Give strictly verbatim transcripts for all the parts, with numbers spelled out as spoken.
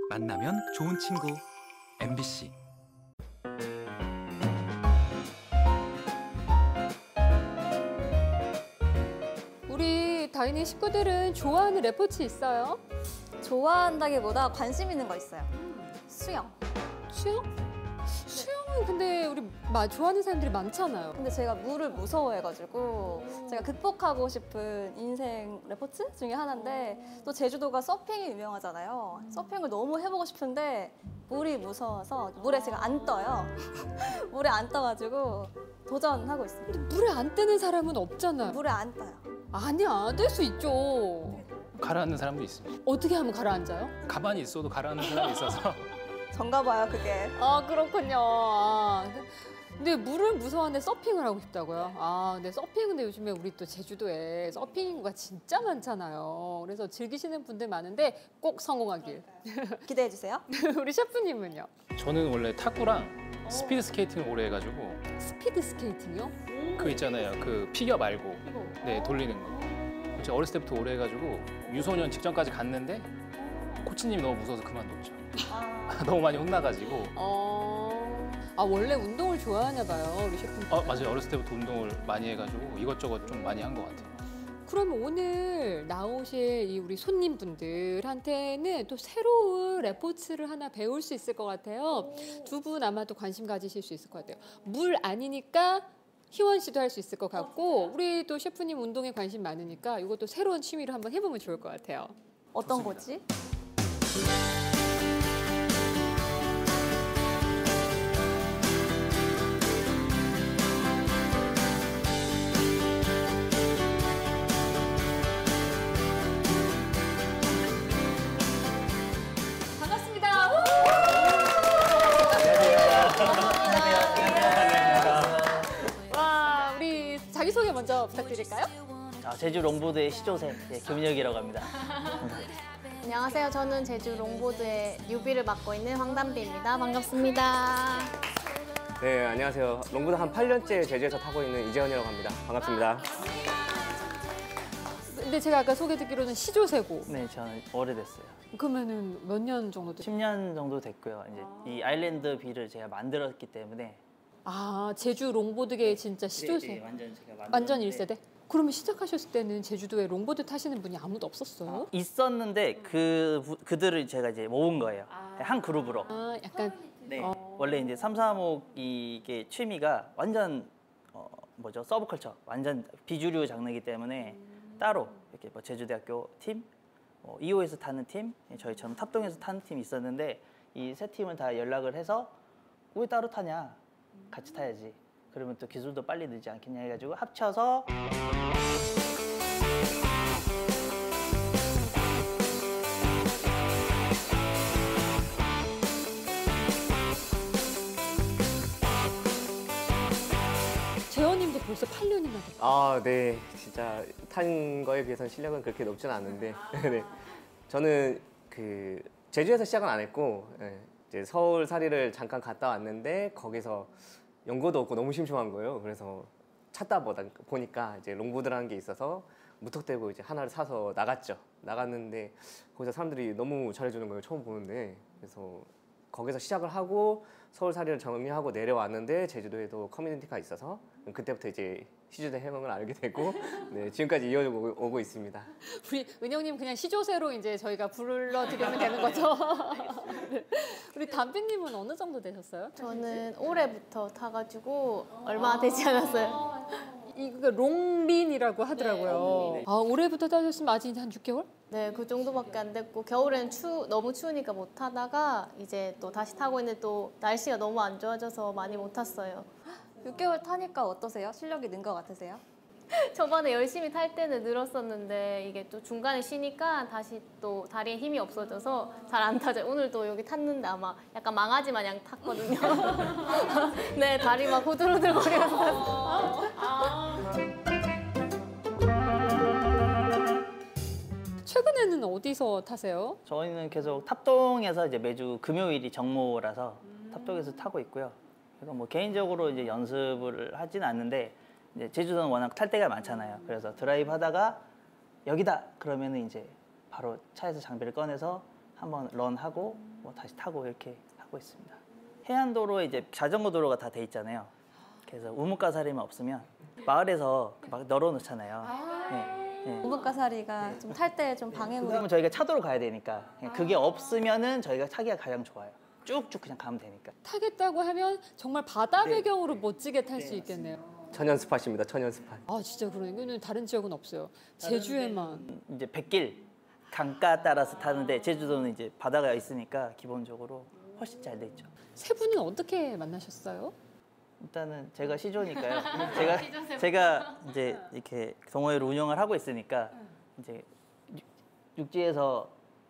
만나면 좋은 친구 엠비씨. 우리 다이닝 식구들은 좋아하는 레포츠 있어요? 좋아한다기보다 관심 있는 거 있어요. 수영. 수영? 수영은 근데 우리 마, 좋아하는 사람들이 많잖아요. 근데 제가 물을 무서워해가지고 제가 극복하고 싶은 인생 레포츠 중에 하나인데, 또 제주도가 서핑이 유명하잖아요. 서핑을 너무 해보고 싶은데 물이 무서워서 물에 제가 안 떠요. 물에 안 떠가지고 도전하고 있습니다. 물에 안 뜨는 사람은 없잖아요. 물에 안 떠요. 아니야, 뜰 수 있죠. 가라앉는 사람도 있습니다. 어떻게 하면 가라앉아요? 가만히 있어도 가라앉는 사람이 있어서. 전가 봐요, 그게. 아, 그렇군요. 아, 근데 물을 무서워하는데 서핑을 하고 싶다고요? 아, 근데 서핑 근데 요즘에 우리 또 제주도에 서핑 인구가 진짜 많잖아요. 그래서 즐기시는 분들 많은데 꼭 성공하길. 기대해 주세요. 우리 셰프님은요? 저는 원래 탁구랑 스피드 스케이팅을 오래 해가지고. 스피드 스케이팅이요? 그 있잖아요. 그 피겨 말고 네 돌리는 거. 제가 어렸을 때부터 오래 해가지고 유소년 직전까지 갔는데 코치님이 너무 무서워서 그만뒀죠. 너무 많이 혼나가지고. 어... 아, 원래 운동을 좋아하나 봐요, 우리 셰프님. 어, 맞아요. 어렸을 때부터 운동을 많이 해가지고 이것저것 좀 많이 한 것 같아요. 그러면 오늘 나오실 이 우리 손님분들한테는 또 새로운 레포츠를 하나 배울 수 있을 것 같아요. 두 분 아마 또 관심 가지실 수 있을 것 같아요. 물 아니니까 희원 씨도 할 수 있을 것 같고, 우리 또 셰프님 운동에 관심 많으니까 이것도 새로운 취미로 한번 해보면 좋을 것 같아요. 어떤 거지? 와, 우리 자기소개 먼저 부탁드릴까요? 아, 제주 롱보드의 시조새 예, 김인혁이라고 합니다. 안녕하세요. 저는 제주 롱보드의 뉴비를 맡고 있는 황담비입니다. 반갑습니다. 네, 안녕하세요. 롱보드 한 팔 년째 제주에서 타고 있는 이재현이라고 합니다. 반갑습니다. 근데 제가 아까 소개 듣기로는 시조새고. 네, 저는 오래됐어요. 그러면은 몇 년 정도 됐어요? 십 년 정도 됐고요. 이제 이 아일랜드 비를 제가 만들었기 때문에. 아, 제주 롱보드계의 진짜 시조새. 네, 네, 완전 제가 만들었는데. 완전 일 세대? 그러면 시작하셨을 때는 제주도에 롱보드 타시는 분이 아무도 없었어요? 아, 있었는데 그 부- 그들을 제가 이제 모은 거예요. 아. 한 그룹으로. 아, 약간 네. 어. 원래 이제 삼삼오육 이게 취미가 완전 어, 뭐죠? 서브컬처, 완전 비주류 장르이기 때문에 따로 이렇게 뭐 제주대학교 팀, 뭐 이호에서 타는 팀, 저희처럼 탑동에서 타는 팀이 있었는데 이 세 팀을 다 연락을 해서 왜 따로 타냐? 같이 타야지. 그러면 또 기술도 빨리 늘지 않겠냐 해가지고 합쳐서. 재현님도 벌써 팔 년이나 됐어요. 아, 네. 진짜 탄 거에 비해서는 실력은 그렇게 높진 않은데. 네. 저는 그 제주에서 시작은 안 했고, 네. 이제 서울 사리를 잠깐 갔다 왔는데 거기서 연고도 없고 너무 심심한 거예요. 그래서 찾다 보다 보니까 이제 롱보드라는 게 있어서 무턱대고 이제 하나를 사서 나갔죠. 나갔는데 거기서 사람들이 너무 잘해주는 거예요. 처음 보는데. 그래서 거기서 시작을 하고 서울살이를 정리하고 내려왔는데 제주도에도 커뮤니티가 있어서 그때부터 이제 시주대 해명을 알게 되고 네, 지금까지 이어오고 오고 있습니다. 우리 은영님 그냥 시조새로 이제 저희가 불러드리면 되는 거죠? 네. 우리 담비님은 어느 정도 되셨어요? 저는 올해부터 타가지고 얼마 되지 않았어요. 이거 롱린이라고 하더라고요. 네, 아, 올해부터 타셨으면 아직 한 육 개월? 네, 그 정도밖에 안 됐고 겨울엔 추, 너무 추우니까 못 타다가 이제 또 다시 타고 있는데 또 날씨가 너무 안 좋아져서 많이 못 탔어요. 육 개월 타니까 어떠세요? 실력이 는 것 같으세요? 저번에 열심히 탈 때는 늘었었는데 이게 또 중간에 쉬니까 다시 또 다리에 힘이 없어져서 잘 안 타죠. 오늘도 여기 탔는데 아마 약간 망아지 마냥 탔거든요. 네, 다리 막 후들후들거리면서 탔어요. 최근에는 어디서 타세요? 저희는 계속 탑동에서 이제 매주 금요일이 정모라서 탑동에서 타고 있고요. 그래서 뭐 개인적으로 이제 연습을 하진 않는데 이제 제주도는 워낙 탈 데가 많잖아요. 그래서 드라이브 하다가 여기다 그러면은 이제 바로 차에서 장비를 꺼내서 한번 런하고 뭐 다시 타고 이렇게 하고 있습니다. 해안도로에 이제 자전거 도로가 다 돼 있잖아요. 그래서 우뭇가사리만 없으면 마을에서 막 널어놓잖아요. 네, 네. 우뭇가사리가 좀 탈 때 좀 방해물이. 그러면 저희가 차도로 가야 되니까 그게 없으면은 저희가 타기가 가장 좋아요. 쭉쭉 그냥 가면 되니까. 타겠다고 하면 정말 바다 네. 배경으로 멋지게 탈 수 있겠네요. 천연 스팟입니다. 천연 스팟. 아 진짜 그러네. 이거는 다른 지역은 없어요. 제주에만. 이제 백길 강가 따라서 타는데 제주도는 이제 바다가 있으니까 기본적으로 훨씬 잘 돼 있죠. 세 분은 어떻게 만나셨어요? 일단은 제가 시조니까요. 제가 제가 이제 이렇게 동호회를 운영을 하고 있으니까 이제 육- 육지에서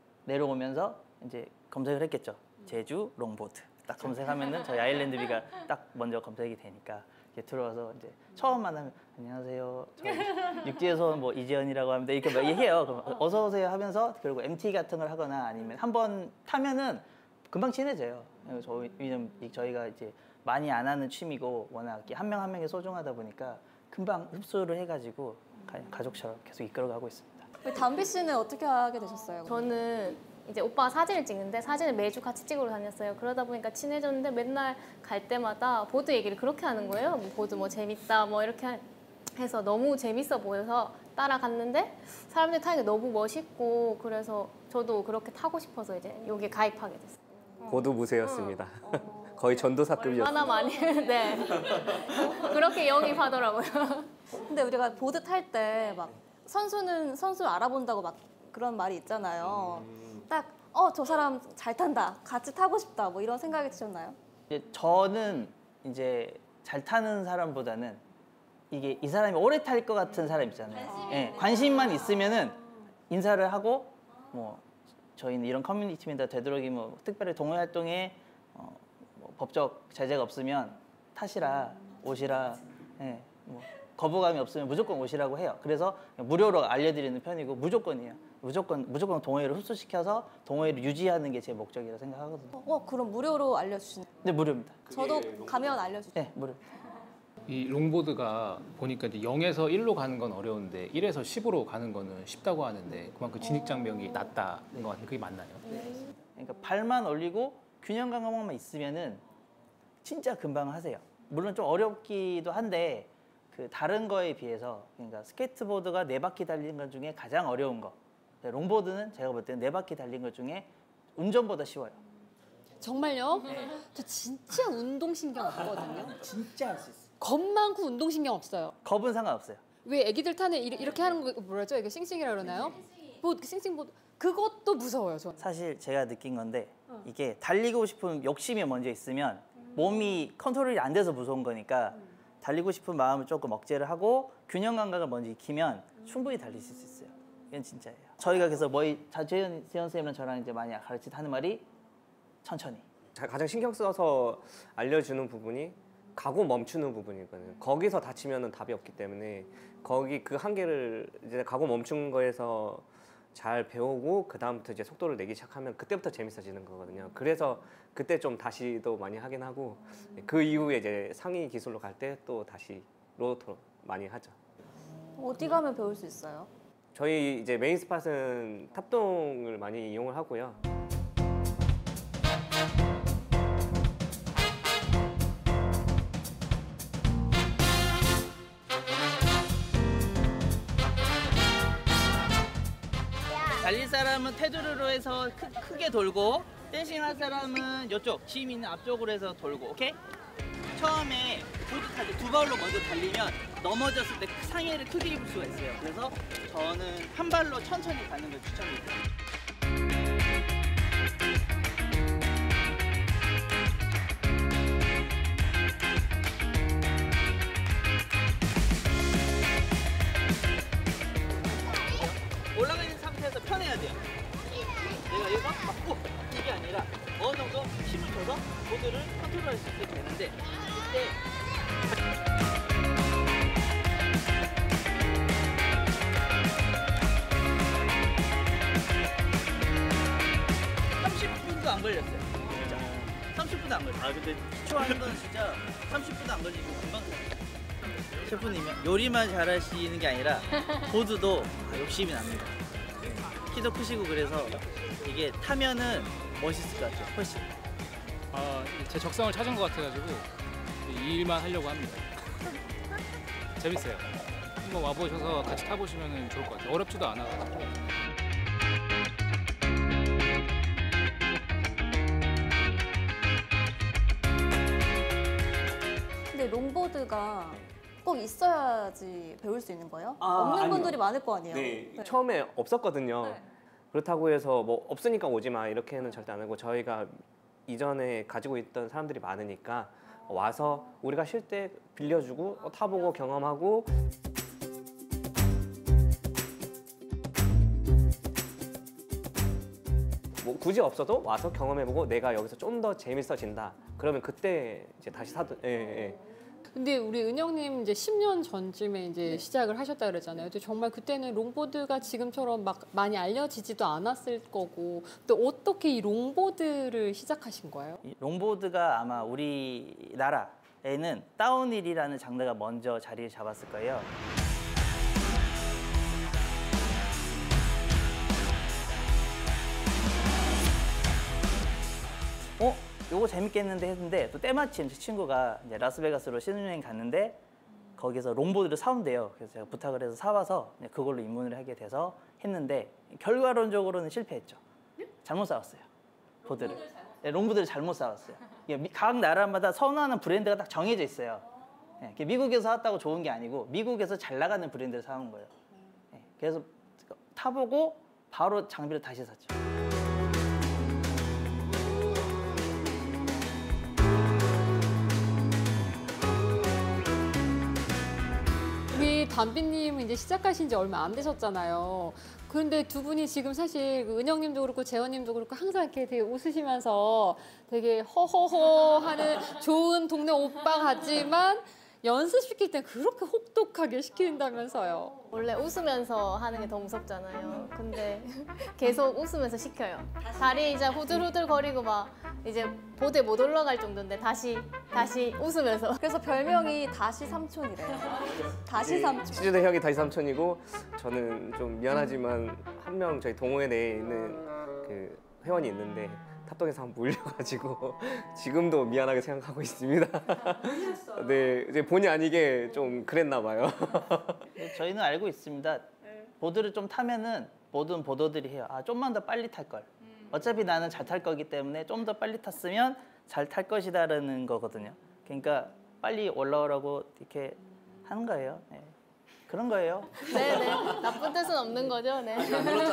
내려오면서 이제 검색을 했겠죠. 제주 롱보드 딱 검색하면은 저희 아일랜드비가 딱 먼저 검색이 되니까 이렇게 들어와서 이제 처음 만나면 안녕하세요. 저 육지에서 뭐 이재현이라고 합니다. 이렇게 막 얘기해요. 그럼 어서 오세요 하면서 그리고 엠티 같은 걸 하거나 아니면 한번 타면은 금방 친해져요. 저희 왜냐면 저희가 이제 많이 안 하는 취미고 워낙 한 명 한 명이 소중하다 보니까 금방 흡수를 해가지고 가- 가족처럼 계속 이끌어가고 있습니다. 우리 담비 씨는 어떻게 하게 되셨어요? 저는 이제 오빠가 사진을 찍는데 사진을 매주 같이 찍으러 다녔어요. 그러다 보니까 친해졌는데 맨날 갈 때마다 보드 얘기를 그렇게 하는 거예요. 뭐 보드 뭐 재밌다 뭐 이렇게 해서 너무 재밌어 보여서 따라갔는데 사람들이 타는 게 너무 멋있고 그래서 저도 그렇게 타고 싶어서 이제 여기에 가입하게 됐어요. 보드 무쇠였습니다. 거의 전도사급이었어요. 얼마나 많이 네 그렇게 영입하더라고요. 근데 우리가 보드 탈 때 막 선수는 선수를 알아본다고 막 그런 말이 있잖아요. 딱 어 저 사람 잘 탄다, 같이 타고 싶다 뭐 이런 생각이 드셨나요? 이제 저는 이제 잘 타는 사람보다는 이게 이 사람이 오래 탈 것 같은 사람 있잖아요. 예, 관심만 있으면은 인사를 하고 뭐 저희는 이런 커뮤니티입니다. 되도록이면 뭐 특별히 동호회 활동에 어, 뭐 법적 제재가 없으면 타시라 오시라 예, 뭐 거부감이 없으면 무조건 오시라고 해요. 그래서 무료로 알려드리는 편이고 무조건이에요. 무조건 무조건 동호회를 흡수시켜서 동호회를 유지하는 게 제 목적이라 생각하거든요. 어 그럼 무료로 알려주시는? 근데 무료입니다. 저도 가면 알려주세요. 네, 무료. 이 롱보드가 보니까 이제 영에서 일로 가는 건 어려운데 일에서 십으로 가는 거는 쉽다고 하는데 그만큼 진입 장벽이 낮다는 것 같은데 그게 맞나요? 그러니까 발만 올리고 균형 감각만 있으면은 진짜 금방 하세요. 물론 좀 어렵기도 한데 그 다른 거에 비해서 그러니까 스케이트보드가 네 바퀴 달린 것 중에 가장 어려운 거. 롱보드는 제가 볼 때는 네 바퀴 달린 것 중에 운전보다 쉬워요. 정말요? 저 진짜 운동신경 없거든요. 진짜 할 수 있어요. 겁 많고 운동신경 없어요. 겁은 상관없어요. 왜 애기들 타는 이- 이렇게 하는 거 뭐라죠? 이게 싱싱이라 그러나요? 보드, 싱싱보드. 그것도 무서워요, 저는. 사실 제가 느낀 건데 이게 달리고 싶은 욕심이 먼저 있으면 몸이 컨트롤이 안 돼서 무서운 거니까 달리고 싶은 마음을 조금 억제를 하고 균형 감각을 먼저 익히면 충분히 달리실 수 있어요. 이건 진짜예요. 저희가 그래서 뭐이 재현 재현 쌤이랑 저랑 이제 많이 가르치 하는 말이 천천히. 자- 가장 신경 써서 알려주는 부분이 가고 멈추는 부분이거든요. 거기서 다치면은 답이 없기 때문에 거기 그 한계를 이제 가고 멈춘 거에서 잘 배우고 그 다음부터 이제 속도를 내기 시작하면 그때부터 재밌어지는 거거든요. 그래서 그때 좀 다시도 많이 하긴 하고 그 이후에 이제 상위 기술로 갈 때 또 다시 로우토로 많이 하죠. 어디 가면 배울 수 있어요? 저희 이제 메인 스팟은 탑동을 많이 이용을 하고요. 달릴 사람은 테두리로 해서 크, 크게 돌고 댄싱 할 사람은 이쪽 짐 있는 앞쪽으로 해서 돌고 오케이? 처음에 보드 탈 때 두 발로 먼저 달리면 넘어졌을 때 상해를 크게 입을 수가 있어요. 그래서 저는 한 발로 천천히 가는 걸 추천드립니다. 올라가 있는 상태에서 편해야 돼요. 내가 이거 막고 이게 아니라 어느 정도 힘을 줘서 보드를 컨트롤할 수 있게 되는데 이때 삼십 분도 안 걸렸어요. 진짜. 삼십 분도 안 걸렸어요. 아 근데 기초하는 건 진짜 삼십 분도 안 걸리고 금방 돼요. 셰프님이 요리만 잘하시는 게 아니라 보드도 욕심이 납니다. 키도 크시고 그래서 이게 타면은 멋있을 것 같아요. 훨씬. 아, 제 적성을 찾은 것 같아가지고 이 일만 하려고 합니다. 재밌어요. 한번 와보셔서 같이 타보시면 좋을 것 같아요. 어렵지도 않아가지고. 근데 롱보드가 꼭 있어야지 배울 수 있는 거예요? 아, 없는 아니요. 분들이 많을 거 아니에요? 네, 처음에 없었거든요. 네. 그렇다고 해서 뭐 없으니까 오지 마 이렇게는 절대 안 하고 저희가 이전에 가지고 있던 사람들이 많으니까 와서 우리가 쉴 때 빌려주고 어, 타보고 경험하고 뭐 굳이 없어도 와서 경험해보고 내가 여기서 좀 더 재밌어진다. 그러면 그때 이제 다시 사도 예, 예. 근데 우리 은영님 이제 십 년 전쯤에 이제 시작을 하셨다 그랬잖아요. 근데 정말 그때는 롱보드가 지금처럼 막 많이 알려지지도 않았을 거고, 또 어떻게 이 롱보드를 시작하신 거예요? 이 롱보드가 아마 우리나라에는 다운힐이라는 장르가 먼저 자리를 잡았을 거예요. 어? 요거 재밌겠는데 했는데 또 때마침 제 친구가 이제 라스베가스로 신혼여행 갔는데 거기서 롱보드를 사온대요. 그래서 제가 부탁을 해서 사와서 이제 그걸로 입문을 하게 돼서 했는데 결과론적으로는 실패했죠. 잘못 사왔어요. 보드를. 네, 롱보드를 잘못 사왔어요. 이게 미- 각 나라마다 선호하는 브랜드가 딱 정해져 있어요. 네, 이게 미국에서 사왔다고 좋은 게 아니고 미국에서 잘 나가는 브랜드를 사온 거예요. 네, 그래서 타보고 바로 장비를 다시 샀죠. 우리 담비님 이제 시작하신 지 얼마 안 되셨잖아요. 그런데 두 분이 지금 사실 그 은영님도 그렇고 재원님도 그렇고 항상 이렇게 되게 웃으시면서 되게 허허허 하는 좋은 동네 오빠 같지만 연습시킬 땐 그렇게 혹독하게 시킨다면서요. 원래 웃으면서 하는 게 더 무섭잖아요. 근데 계속 웃으면서 시켜요. 다리 이제 후들후들 거리고 막 이제 보드에 못 올라갈 정도인데 다시 다시 웃으면서. 그래서 별명이 다시 삼촌이래요. 다시 삼촌. 시즈대 형이 다시 삼촌이고 저는 좀 미안하지만 한 명 저희 동호회 내에 있는 그 회원이 있는데 탑동에서 한번 물려가지고 지금도 미안하게 생각하고 있습니다. 네, 이제 본의 아니게 좀 그랬나 봐요. 저희는 알고 있습니다. 보드를 좀 타면은 모든 보더들이 해요. 아, 좀만 더 빨리 탈 걸. 어차피 나는 잘 탈 거기 때문에 좀 더 빨리 탔으면 잘 탈 것이다라는 거거든요. 그러니까 빨리 올라오라고 이렇게 하는 거예요. 네. 그런 거예요. 네네. 나쁜 뜻은 없는 거죠. 네.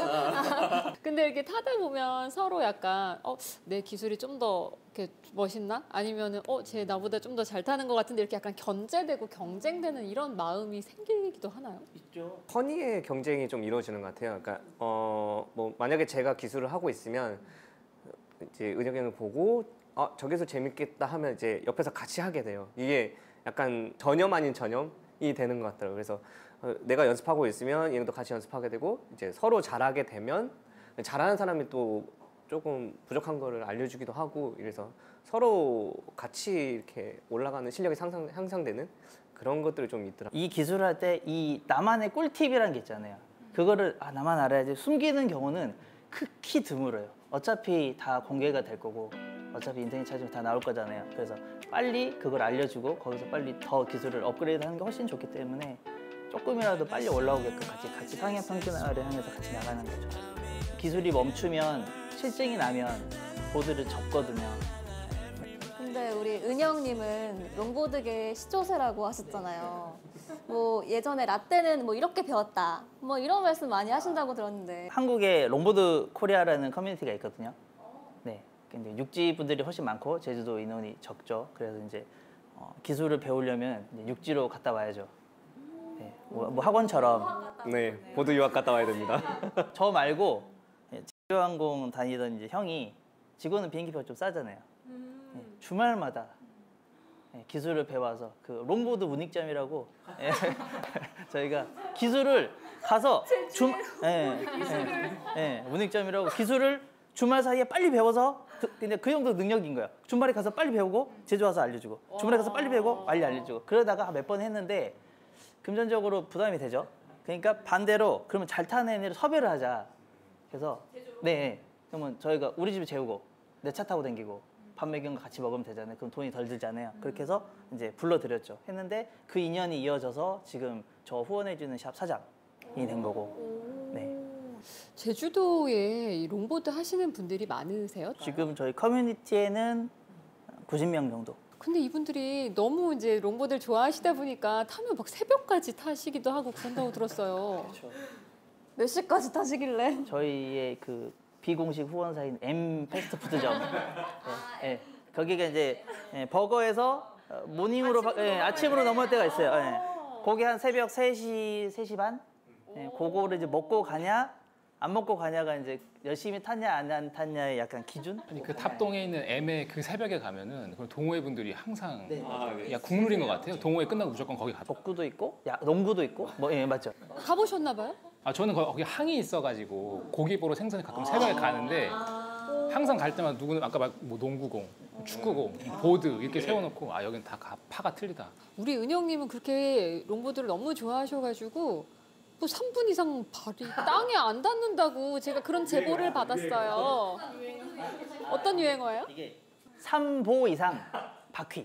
근데 이렇게 타다 보면 서로 약간 어, 내 기술이 좀 더 이렇게 멋있나? 아니면은 어, 쟤 나보다 좀 더 잘 타는 것 같은데 이렇게 약간 견제되고 경쟁되는 이런 마음이 생기기도 하나요? 있죠. 허니의 경쟁이 좀 이루어지는 것 같아요. 그러니까 어, 뭐 만약에 제가 기술을 하고 있으면 이제 은혁이 형을 보고 아, 저기서 재밌겠다 하면 이제 옆에서 같이 하게 돼요. 이게 약간 전염 아닌 전염이 되는 것 같더라고요. 그래서 어, 내가 연습하고 있으면 얘랑도 같이 연습하게 되고 이제 서로 잘하게 되면 잘하는 사람이 또 조금 부족한 거를 알려주기도 하고 이래서 서로 같이 이렇게 올라가는 실력이 상상, 향상되는 그런 것들이 좀 있더라고요. 이 기술을 할 때 이 나만의 꿀팁이라는 게 있잖아요. 그거를 아, 나만 알아야지 숨기는 경우는 극히 드물어요. 어차피 다 공개가 될 거고 어차피 인터넷 찾으면 다 나올 거잖아요. 그래서 빨리 그걸 알려주고 거기서 빨리 더 기술을 업그레이드하는 게 훨씬 좋기 때문에 조금이라도 빨리 올라오게끔 같이 같이 상향 평준화를 하면서 같이 나가는 거죠. 기술이 멈추면 실증이 나면 보드를 접거든요. 근데 우리 은영님은 롱보드계 시조새라고 하셨잖아요. 뭐 예전에 라떼는 뭐 이렇게 배웠다. 뭐 이런 말씀 많이 하신다고 들었는데. 한국에 롱보드 코리아라는 커뮤니티가 있거든요. 네, 근데 육지 분들이 훨씬 많고 제주도 인원이 적죠. 그래서 이제 어, 기술을 배우려면 이제 육지로 갔다 와야죠. 네, 뭐, 뭐 학원처럼. 네, 보드 유학 갔다 와야 됩니다. 저 말고 제주항공 다니던 이제 형이 직원은 비행기표가 좀 싸잖아요. 네, 주말마다 네, 기술을 배워서 그 롱보드 문익점이라고 예, 저희가 기술을 가서 주 예, 예, 예, 문익점이라고 기술을 주말 사이에 빨리 배워서 그, 근데 그 정도 능력인 거예요. 주말에 가서 빨리 배우고 제주 와서 알려주고 주말에 가서 빨리 배우고 빨리 알려주고 그러다가 몇 번 했는데 금전적으로 부담이 되죠. 그러니까 반대로 그러면 잘 타는 애를 섭외를 하자. 그래서 네 그러면 저희가 우리 집에 재우고 내 차 타고 다니고 밥 먹이는 거 같이 먹으면 되잖아요. 그럼 돈이 덜 들잖아요. 그렇게 해서 이제 불러드렸죠. 했는데 그 인연이 이어져서 지금 저 후원해주는 샵 사장이 된 거고. 네. 제주도에 이 롱보드 하시는 분들이 많으세요? 지금 저희 커뮤니티에는 구십 명 정도. 근데 이분들이 너무 이제 롱보드를 좋아하시다 보니까 타면 막 새벽까지 타시기도 하고 그런다고 들었어요. 몇 시까지 타시길래? 저희의 그 비공식 후원사인 M 패스트푸드점. 예, 예. 거기가 이제 예, 버거에서 어, 모닝으로 바- 예, 아침으로 넘어올 때가 있어요. 예. 거기 한 새벽 세 시, 세 시 반? 예, 그거를 이제 먹고 가냐 안 먹고 가냐가 이제 열심히 탔냐 안, 안 탔냐의 약간 기준? 아니 그 탑동에 있는 M의 그 새벽에 가면은 그 동호회 분들이 항상 네. 야 국룰인 것 같아요. 동호회 끝나고 무조건 거기 가죠. 족구도 있고 야, 농구도 있고 뭐 예, 맞죠. 가보셨나 봐요? 아 저는 거- 거기 항이 있어가지고 고기 보러 생선이 가끔 새벽에 가는데 항상 갈 때마다 누구는 아까 막 뭐 농구공, 축구공, 보드 이렇게 세워놓고 아 여긴 다 가- 파가 틀리다. 우리 은영님은 그렇게 롱보드를 너무 좋아하셔가지고 뭐 삼 분 이상 발이 땅에 안 닿는다고 제가 그런 제보를 받았어요. 어떤 유행어예요? 이게 삼 보 이상 바퀴.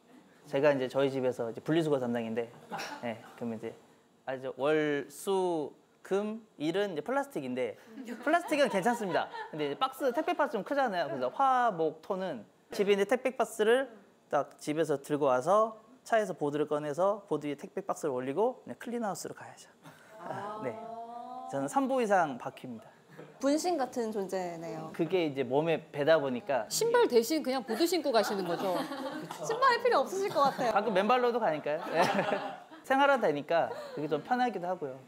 제가 이제 저희 집에서 이제 분리수거 담당인데, 예, 그러면 이제 아주 월, 수, 금, 일은 이제 플라스틱인데 플라스틱은 괜찮습니다. 근데 이제 박스 택배 박스 좀 크잖아요. 그래서 화, 목, 토는 집에 있는 택배 박스를 딱 집에서 들고 와서 차에서 보드를 꺼내서 보드 위에 택배 박스를 올리고 그냥 클린하우스로 가야죠. 아, 네, 저는 삼 보 이상 바퀴입니다. 분신 같은 존재네요. 그게 이제 몸에 배다 보니까 신발 대신 그냥 보드 신고 가시는 거죠? 신발이 필요 없으실 것 같아요. 가끔 맨발로도 가니까요. 예. 생활하다 되니까 그게 좀 편하기도 하고요.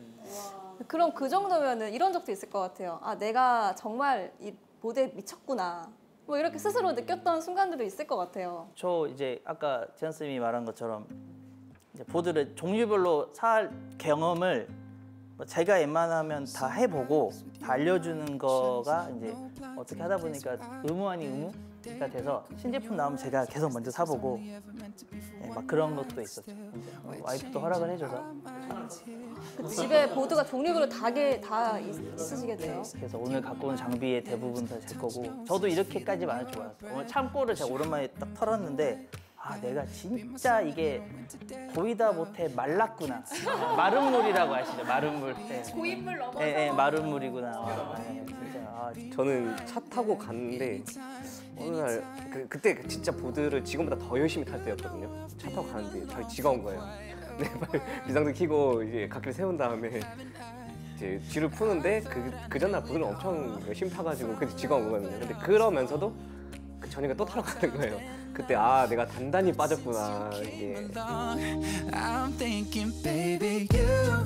그럼 그 정도면은 이런 적도 있을 것 같아요. 아, 내가 정말 이 보드에 미쳤구나. 뭐 이렇게 스스로 느꼈던 순간들도 있을 것 같아요. 저 이제 아까 지현 쌤이 말한 것처럼 이제 보드를 종류별로 살 경험을 뭐 제가 웬만하면 다 해보고 다 알려주는 거가 이제 어떻게 하다 보니까 의무 아닌 의무가 돼서 신제품 나오면 제가 계속 먼저 사보고 예, 막 그런 것도 있었죠. 이제 와이프도 허락을 해줘서 그 집에 보드가 종류별로 다게 다 있- 있으시겠네요. 그래서 오늘 갖고 온 장비의 대부분 다 제 거고 저도 이렇게까지 많을 줄 몰랐어요. 오늘 창고를 제가 오랜만에 딱 털었는데 아 내가 진짜 이게 보이다 못해 말랐구나. 마른 물이라고 아시죠? 마른 물. 네. 고인물 넘어서 예, 예, 마른 물이구나. 아, 예, 진짜. 아, 저는 차 타고 갔는데 어느 날 그, 그때 진짜 보드를 지금보다 더 열심히 탈 때였거든요. 차 타고 가는데 저희 지가 온 거예요. 네, 빨리 비상등 켜고 이제 갓길 세운 다음에 이제 뒤를 푸는데 그, 그 전날 보드를 엄청 열심히 타가지고 그때 지가 온 거거든요. 근데 그러면서도 그 저녁에 또 타러 가는 거예요. 그때 아 내가 단단히 빠졌구나 이게. I'm thinking, baby, you.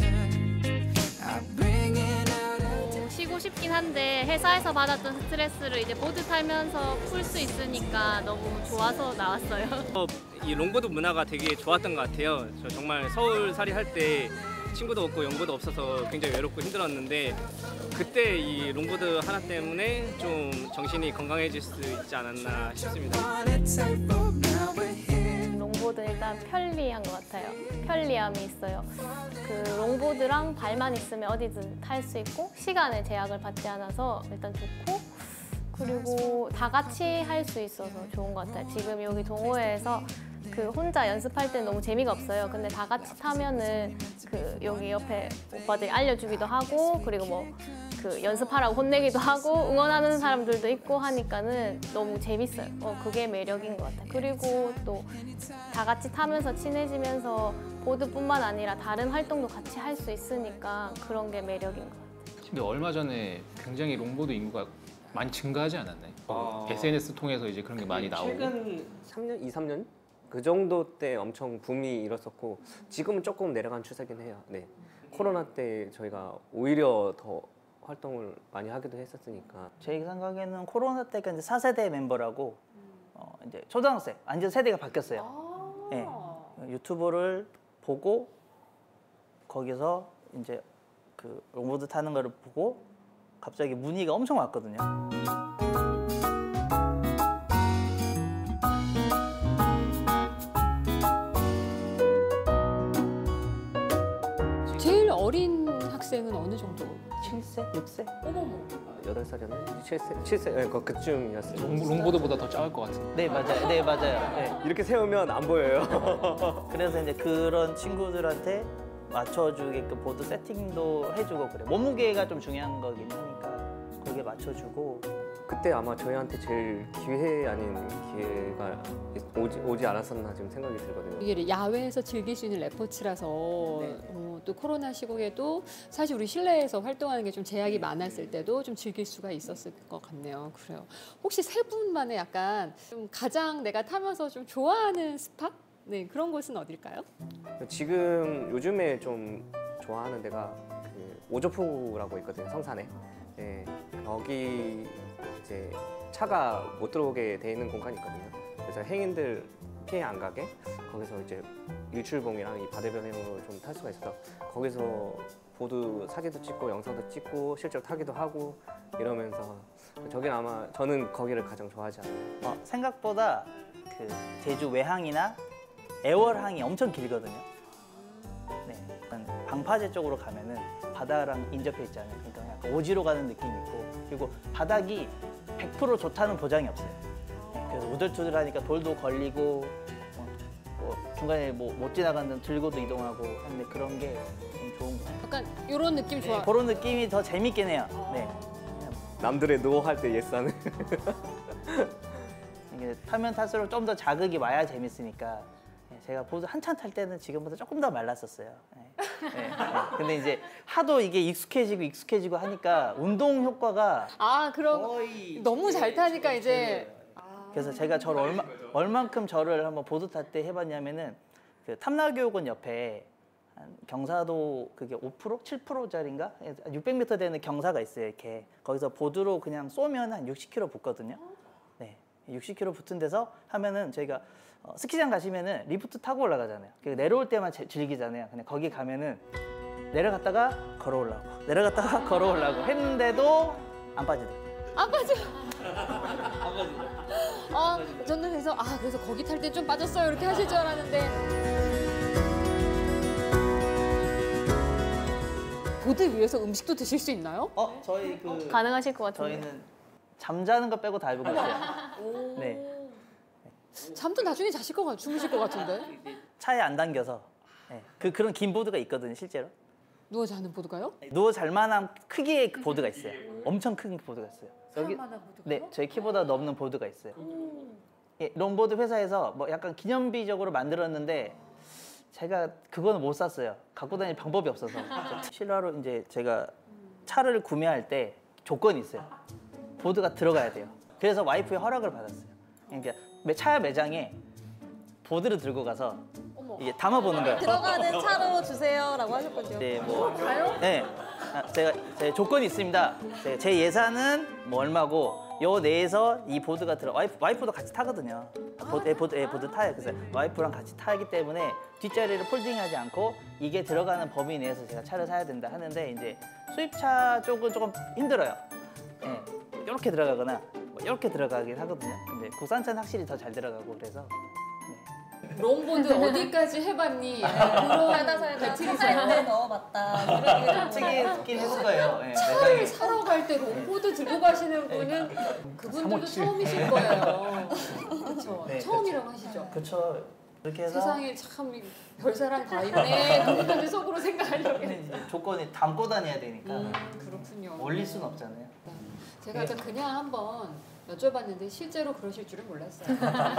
I'm bringing out. 쉬고 싶긴 한데 회사에서 받았던 스트레스를 이제 보드 타면서 풀 수 있으니까 너무 좋아서 나왔어요. 이 롱보드 문화가 되게 좋았던 것 같아요. 저 정말 서울살이 할 때 친구도 없고 연고도 없어서 굉장히 외롭고 힘들었는데 그때 이 롱보드 하나 때문에 좀 정신이 건강해질 수 있지 않았나 싶습니다. On a tightrope, now we're here. 롱보드 일단 편리한 것 같아요. 편리함이 있어요. 그 롱보드랑 발만 있으면 어디든 탈 수 있고 시간에 제약을 받지 않아서 일단 좋고 그리고 다 같이 할 수 있어서 좋은 것 같아요. 지금 여기 동호회에서 그 혼자 연습할 때 너무 재미가 없어요. 근데 다 같이 타면은 그 여기 옆에 오빠들이 알려주기도 하고 그리고 뭐 그 연습하라고 혼내기도 하고 응원하는 사람들도 있고 하니까는 너무 재밌어요. 어, 그게 매력인 것 같아요. 그리고 또 다 같이 타면서 친해지면서 보드뿐만 아니라 다른 활동도 같이 할 수 있으니까 그런 게 매력인 것 같아요. 근데 얼마 전에 굉장히 롱보드 인구가 많이 증가하지 않았나요? 아. 에스엔에스 통해서 이제 그런 게 많이 나오고. 최근 삼 년, 이, 삼 년? 그 정도 때 엄청 붐이 일었었고 지금은 조금 내려간 추세긴 해요. 네. 코로나 때 저희가 오히려 더 활동을 많이 하기도 했었으니까. 제 생각에는 코로나 때가 이제 사 세대 멤버라고 어, 이제 초등학생 완전 세대가 바뀌었어요. 예. 유튜브를 보고 거기서 이제 그 롱보드 타는 거를 보고 갑자기 문의가 엄청 왔거든요. 제일 어린 학생은 어느 정도? 칠 세, 육 세? 어머머. 여덟 살이었나? 칠 세, 칠 세, 네, 그 그쯤이었어요. 롱, 롱보드보다 더 작을 것 같은데. 네 맞아요. 네 맞아요. 네. 이렇게 세우면 안 보여요. 그래서 이제 그런 친구들한테 맞춰주게끔 보드 세팅도 해주고 그래. 몸무게가 좀 중요한 거긴 하니까 거기에 맞춰주고. 그때 아마 저희한테 제일 기회 아닌 기회가 오지, 오지 않았었나 지금 생각이 들거든요. 이게 야외에서 즐길 수 있는 레포츠라서 어, 또 코로나 시국에도 사실 우리 실내에서 활동하는 게 좀 제약이 많았을 때도 좀 즐길 수가 있었을 것 같네요. 그래요. 혹시 세 분만의 약간 좀 가장 내가 타면서 좀 좋아하는 스팟? 네, 그런 곳은 어딜까요? 지금 요즘에 좀 좋아하는 데가 그 오조푸라고 있거든요, 성산에. 네, 거기 이제 차가 못 들어오게 돼 있는 공간이 있거든요. 그래서 행인들 피해 안 가게 거기서 이제 일출봉이랑 이 바다변으로 좀 탈 수가 있어서 거기서 보드 사진도 찍고 영상도 찍고 실제로 타기도 하고 이러면서 저긴 아마 저는 거기를 가장 좋아하지 않아요. 어, 생각보다 그 제주 외항이나 애월항이 엄청 길거든요. 네, 약간 방파제 쪽으로 가면은 바다랑 인접해 있잖아요. 그러니까 약간 오지로 가는 느낌이 있고 그리고 바닥이 백 퍼센트 좋다는 보장이 없어요. 네, 그래서 우들투들하니까 돌도 걸리고 뭐, 뭐 중간에 뭐 못 지나가는 데는 들고도 이동하고 하는데 그런 게 좀 좋은 것 같아요. 약간 이런 느낌 좋아. 네, 그런 느낌이 더 재밌긴 해요. 네. 남들의 노 할 때 예스하는. 이게 타면 탈수록 좀 더 자극이 와야 재밌으니까 제가 보드 한참 탈 때는 지금보다 조금 더 말랐었어요. 네. 네. 네. 근데 이제 하도 이게 익숙해지고 익숙해지고 하니까 운동 효과가 아, 그럼 거의 너무 잘 타니까 이제 그래서 제가 저를 얼마 얼만큼 저를 한번 보드 탈 때 해봤냐면은 그 탐라교육원 옆에 한 경사도 그게 오 퍼센트, 칠 퍼센트짜리인가 육백 미터 되는 경사가 있어요. 이렇게 거기서 보드로 그냥 쏘면 한 육십 킬로미터 붙거든요. 네, 육십 킬로미터 붙은 데서 하면은 저희가 어, 스키장 가시면은 리프트 타고 올라가잖아요. 그 내려올 때만 제, 즐기잖아요. 근데 거기 가면은 내려갔다가 걸어 올라오고 내려갔다가 걸어 올라오고 했는데도 안 빠지더라고요. 안 빠져. 아, 저는 그래서 아 그래서 거기 탈 때 좀 빠졌어요 이렇게 하실 줄 알았는데 보드 위에서 음식도 드실 수 있나요? 어, 저희 그 가능하실 것 같은데. 저희는 잠자는 거 빼고 다 해보고 있어요. 네. 잠도 나중에 자실 것 같, 주무실 것 같은데 차에 안 당겨서 네. 그 그런 긴 보드가 있거든요, 실제로. 누워 자는 보드가요? 누워 잘 만한 크기의 그 보드가 있어요. 엄청 큰 보드가 있어요. 여기 만한 보드가요? 네, 저희 키보다 넘는 보드가 있어요. 예, 롱보드 회사에서 뭐 약간 기념비적으로 만들었는데 제가 그거는 못 샀어요. 갖고 다닐 방법이 없어서. 실화로 이제 제가 차를 구매할 때 조건이 있어요. 보드가 들어가야 돼요. 그래서 와이프의 허락을 받았어요. 그러니까 차 매장에 보드를 들고 가서 이게 담아보는 거예요. 들어가는 차로 주세요라고 하셨거든요. 네, 뭐, 네, 아, 제가 제 조건이 있습니다. 제, 제 예산은 뭐 얼마고 요 내에서 이 보드가 들어. 와이프 와이프도 같이 타거든요. 보드, 예, 보드, 예, 보드 타요. 그래서 와이프랑 같이 타기 때문에 뒷자리를 폴딩하지 않고 이게 들어가는 범위 내에서 제가 차를 사야 된다 하는데 이제 수입차 쪽은 조금 힘들어요. 예, 이렇게 들어가거나 뭐 이렇게 들어가긴 하거든요. 근데 국산차는 확실히 더 잘 들어가고 그래서. 롱보드 어디까지 해봤니? 살다 살다 차에 넣어봤다. 솔직히 해볼 거예요. 예, 차를 매장에. 사러 갈 때 롱보드 들고 가시는 분은 그분들도 처음이실 거예요. 그렇죠. 네, 처음이라고 하시죠. 그렇죠. 이렇게 해서 세상에 참 별사랑 다 있네. 그분들 속으로 생각하려고 근데 이제 조건이 담고 다녀야 되니까 음, 그렇군요. 올릴 수는 없잖아요. 제가 아까 그냥 한번 여쭤봤는데 실제로 그러실 줄은 몰랐어요.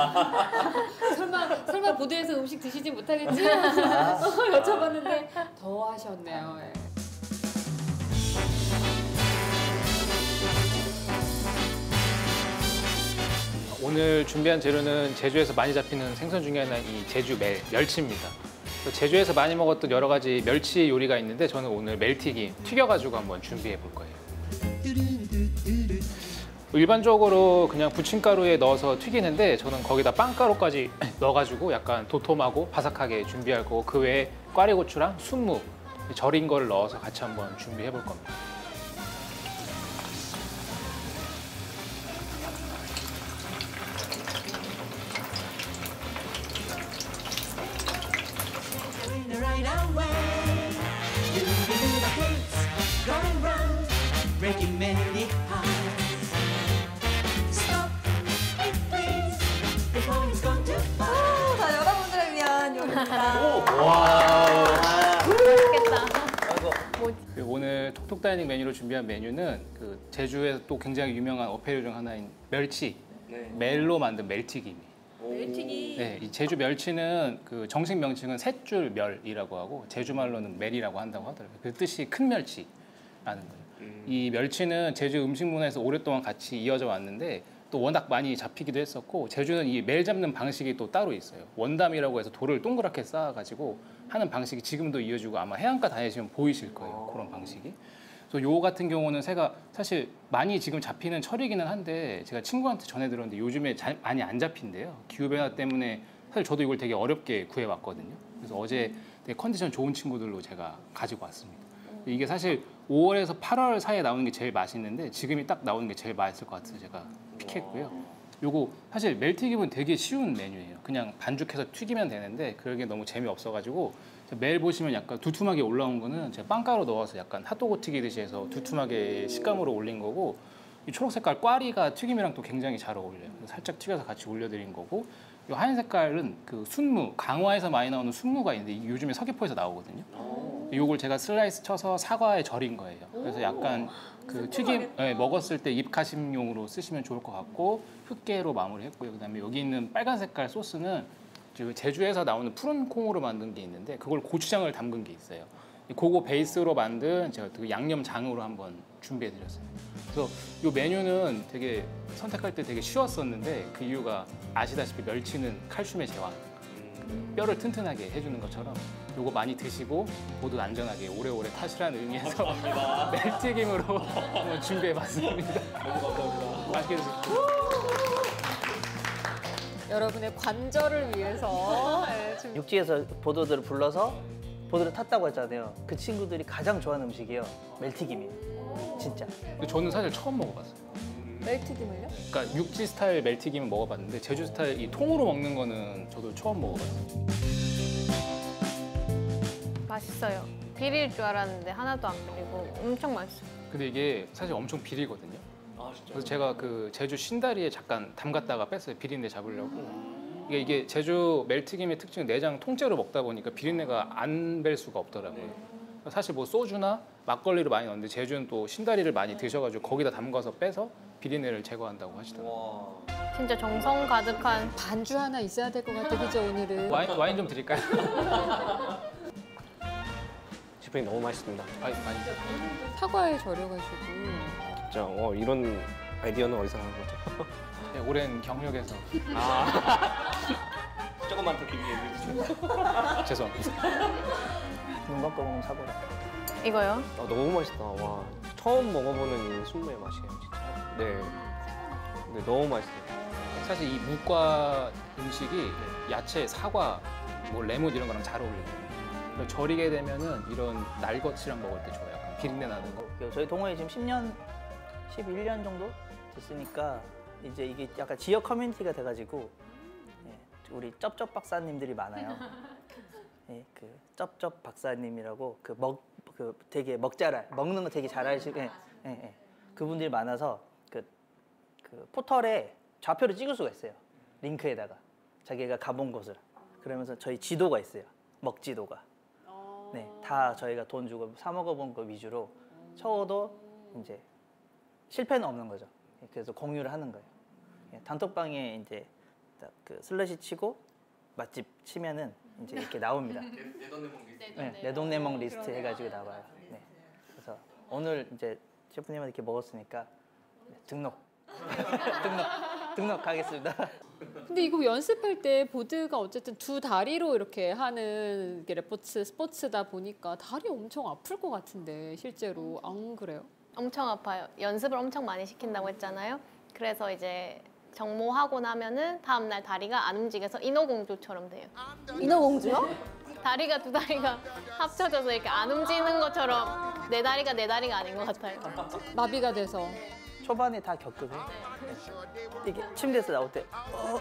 설마 설마 보드에서 음식 드시진 못하겠지? 여쭤봤는데 더 하셨네요. 예. 오늘 준비한 재료는 제주에서 많이 잡히는 생선 중에 하나인 이 제주 멜, 멸치입니다. 제주에서 많이 먹었던 여러 가지 멸치 요리가 있는데 저는 오늘 멜튀김 튀겨가지고 한번 준비해 볼 거예요. 일반적으로 그냥 부침가루에 넣어서 튀기는데 저는 거기다 빵가루까지 넣어가지고 약간 도톰하고 바삭하게 준비할 거고 그 외에 꽈리고추랑 순무 절인 거를 넣어서 같이 한번 준비해 볼 겁니다. Right away, you give me the hits. breaking many hearts. Stop it, please, before it's gone too far. 자, 여러분들을 위한 요리입니다. 맛있겠다. 그 오늘 톡톡 다이닝 메뉴로 준비한 메뉴는 그 제주에서 또 굉장히 유명한 어패류 중 하나인 멸치, 멜로 만든 멜튀김이. 멜튀김. 네, 이 제주 멸치는 그 정식 명칭은 셋줄 멸이라고 하고 제주 말로는 멜이라고 한다고 하더라고요. 그 뜻이 큰 멸치라는 거예요. 음. 이 멸치는 제주 음식 문화에서 오랫동안 같이 이어져 왔는데 또 워낙 많이 잡히기도 했었고 제주는 이 멜 잡는 방식이 또 따로 있어요. 원담이라고 해서 돌을 동그랗게 쌓아가지고 하는 방식이 지금도 이어지고 아마 해안가 다니시면 보이실 거예요. 그런 방식이. 그래서 요 같은 경우는 새가 사실 많이 지금 잡히는 철이기는 한데 제가 친구한테 전해 들었는데 요즘에 잘, 많이 안 잡힌대요. 기후변화 때문에 사실 저도 이걸 되게 어렵게 구해왔거든요. 그래서 어제 되게 컨디션 좋은 친구들로 제가 가지고 왔습니다. 이게 사실 오월에서 팔월 사이에 나오는 게 제일 맛있는데 지금이 딱 나오는 게 제일 맛있을 것 같아서 제가 픽했고요. 요거 사실 멜튀김은 되게 쉬운 메뉴예요. 그냥 반죽해서 튀기면 되는데 그러기에 너무 재미없어가지고 멜 보시면 약간 두툼하게 올라온 거는 제가 빵가루 넣어서 약간 핫도그 튀기듯이 해서 두툼하게 식감으로 올린 거고 이 초록 색깔 꽈리가 튀김이랑 또 굉장히 잘 어울려요. 살짝 튀겨서 같이 올려드린 거고 이 하얀 색깔은 그 순무, 강화에서 많이 나오는 순무가 있는데 요즘에 서귀포에서 나오거든요. 요걸 제가 슬라이스 쳐서 사과에 절인 거예요. 그래서 약간 그 튀김 네, 먹었을 때 입가심용으로 쓰시면 좋을 것 같고 흑계로 마무리했고요. 그다음에 여기 있는 빨간 색깔 소스는 제주에서 나오는 푸른 콩으로 만든 게 있는데 그걸 고추장을 담근 게 있어요. 그거 베이스로 만든 제가 그 양념장으로 한번 준비해드렸어요. 그래서 이 메뉴는 되게 선택할 때 되게 쉬웠었는데 그 이유가 아시다시피 멸치는 칼슘의 제왕, 뼈를 튼튼하게 해주는 것처럼 요거 많이 드시고 모두 안전하게 오래오래 타시라는 의미에서 멜튀김으로 한번 준비해봤습니다. 너무 감사합니다. 맛있게 드십시오. 여러분의 관절을 위해서 네, 좀 육지에서 보도들을 불러서 보도를 탔다고 했잖아요. 그 친구들이 가장 좋아하는 음식이에요. 멜튀김이에요. 진짜. 근데 저는 사실 처음 먹어봤어요. 멜튀김을요? 그러니까 육지 스타일 멜튀김은 먹어봤는데 제주 스타일 이 통으로 먹는 거는 저도 처음 먹어봤어요. 맛있어요. 비릴 줄 알았는데 하나도 안 비리고 엄청 맛있어요. 근데 이게 사실 엄청 비리거든요. 아, 진짜요? 그래서 제가 그 제주 신다리에 잠깐 담갔다가 뺐어요. 비린내 잡으려고. 이게, 이게 제주 멜튀김의 특징은 내장 통째로 먹다 보니까 비린내가 안 뵐 수가 없더라고요. 사실 뭐 소주나 막걸리를 많이 넣는데 제주는 또 신다리를 많이 드셔가지고 거기다 담가서 빼서 비린내를 제거한다고 하시더라고요. 진짜 정성 가득한 반주 하나 있어야 될 것 같아, 그죠 오늘은? 와인, 와인 좀 드릴까요? 셰프님 너무 맛있습니다. 아니, 많이. 사과에 절여가지고. 진짜 어, 이런 아이디어는 어디서 나온 거죠? 네, 오랜 경력에서. 아. 조금만 더 길게 해주세요. 죄송합니다. 눈 감고 먹으면 사고라. 이거요. 아, 너무 맛있다. 와, 처음 먹어보는 이 순무의 맛이에요, 진짜. 네. 근데 너무 맛있어요. 사실 이 무과 음식이 야채, 사과, 뭐 레몬 이런 거랑 잘 어울리거든요. 그래서 절이게 되면은 이런 날것이랑 먹을 때 좋아요. 약간 비린내 나는 거. 저희 동호회 지금 십 년, 십일 년 정도 됐으니까 이제 이게 약간 지역 커뮤니티가 돼가지고 예, 우리 쩝쩝 박사님들이 많아요. 예, 그 쩝쩝 박사님이라고 그 먹 그 되게 먹자랄 먹는 거 되게 잘 아시고 예, 예, 예. 그분들이 많아서 그, 그 포털에 좌표를 찍을 수가 있어요. 링크에다가 자기가 가본 곳을 그러면서 저희 지도가 있어요. 먹지도가. 네, 다 저희가 돈 주고 사 먹어본 거 위주로 적어도 이제 실패는 없는 거죠. 그래서 공유를 하는 거예요. 단톡방에 이제 딱 그 슬러시 치고 맛집 치면은 이제 이렇게 나옵니다. 내 돈 내먹 리스트. 네, 내 돈 내먹 리스트 해가지고 나와요. 네. 그래서 오늘 이제 셰프님한테 이렇게 먹었으니까 등록, 등록, 등록하겠습니다. 근데 이거 연습할 때 보드가 어쨌든 두 다리로 이렇게 하는 게 레포츠 스포츠다 보니까 다리 엄청 아플 것 같은데 실제로 안 그래요? 엄청 아파요. 연습을 엄청 많이 시킨다고 했잖아요. 그래서 이제 정모하고 나면은 다음날 다리가 안 움직여서 인어공주처럼 돼요. 인어공주요? 다리가 두 다리가 합쳐져서 이렇게 안 움직이는 것처럼 내 다리가 내 다리가 아닌 것 같아요. 마비가 돼서. 초반에 다 겪으면 네. 이게 침대에서 나올 때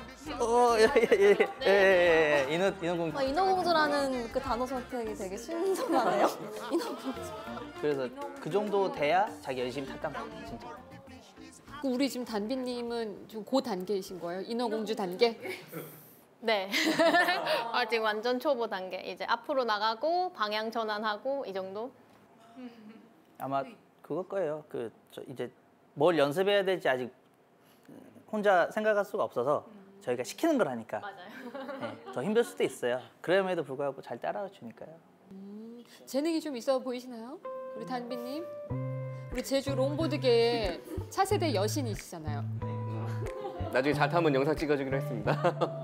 어어예예예예 인어 인어공주. 아, 인어공주라는 그 단어 선택이 되게 신선하네요. 인어공주. 그래서 그 정도 돼야 자기 열심히 탔단 말이에요, 진짜. 우리 지금 단비님은 좀 고 단계이신 거예요? 인어공주 단계? 네. 아직 완전 초보 단계. 이제 앞으로 나가고 방향 전환하고 이 정도. 아마 그걸 거예요. 그 저 이제 뭘 연습해야 될지 아직 혼자 생각할 수가 없어서 저희가 시키는 걸 하니까 맞아요. 네, 더 힘들 수도 있어요. 그럼에도 불구하고 잘 따라와 주니까요. 음, 재능이 좀 있어 보이시나요? 우리 단비님? 우리 제주 롱보드계의 차세대 여신이시잖아요. 나중에 잘 타면 영상 찍어주기로 했습니다.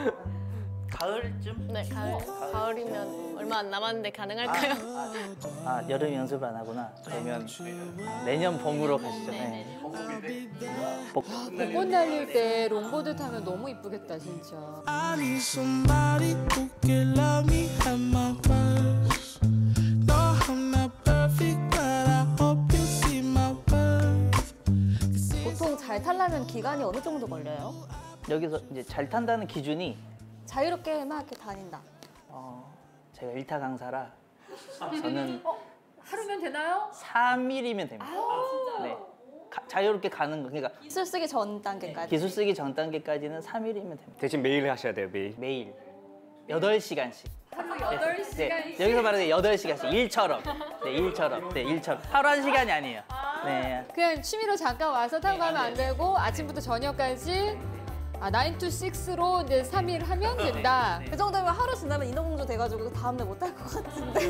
가을쯤? 네, 가을. 가을이면 얼마 안 남았는데 가능할까요? 아, 아, 아, 여름 연습을 안 하구나. 그러면 내년 봄으로 가시죠. 네. 복- 벚꽃 날릴 때 롱보드 타면 너무 이쁘겠다 진짜. I need somebody who can love me at my worst. No, I'm not perfect, but I hope you see my worth. 보통 잘 타려면 기간이 어느 정도 걸려요? 여기서 이제 잘 탄다는 기준이 자유롭게 막 이렇게 다닌다. 어, 제가 일타 강사라 저는 하루면 되나요? 삼 일이면 됩니다. 네. 가- 자유롭게 가는 거. 그러니까 기술 쓰기 전 단계까지. 기술 쓰기 전 단계까지는 삼 일이면 됩니다. 대신 매일 하셔야 돼요, 매일. 매일 여덟 시간씩. 하루 여덟 시간. 네, 여기서 말하는 여덟 시간씩 일처럼. 네, 일처럼. 네, 일처럼. 하루 한 시간이 아니에요. 네. 그냥 취미로 잠깐 와서 타고 가면 안 되고 아침부터 저녁까지 아, 나인 투 식스로 이제 삼 일 하면 된다. 그 정도면 하루 지나면 인어공주 돼가지고 그 다음날 못 탈 것 같은데.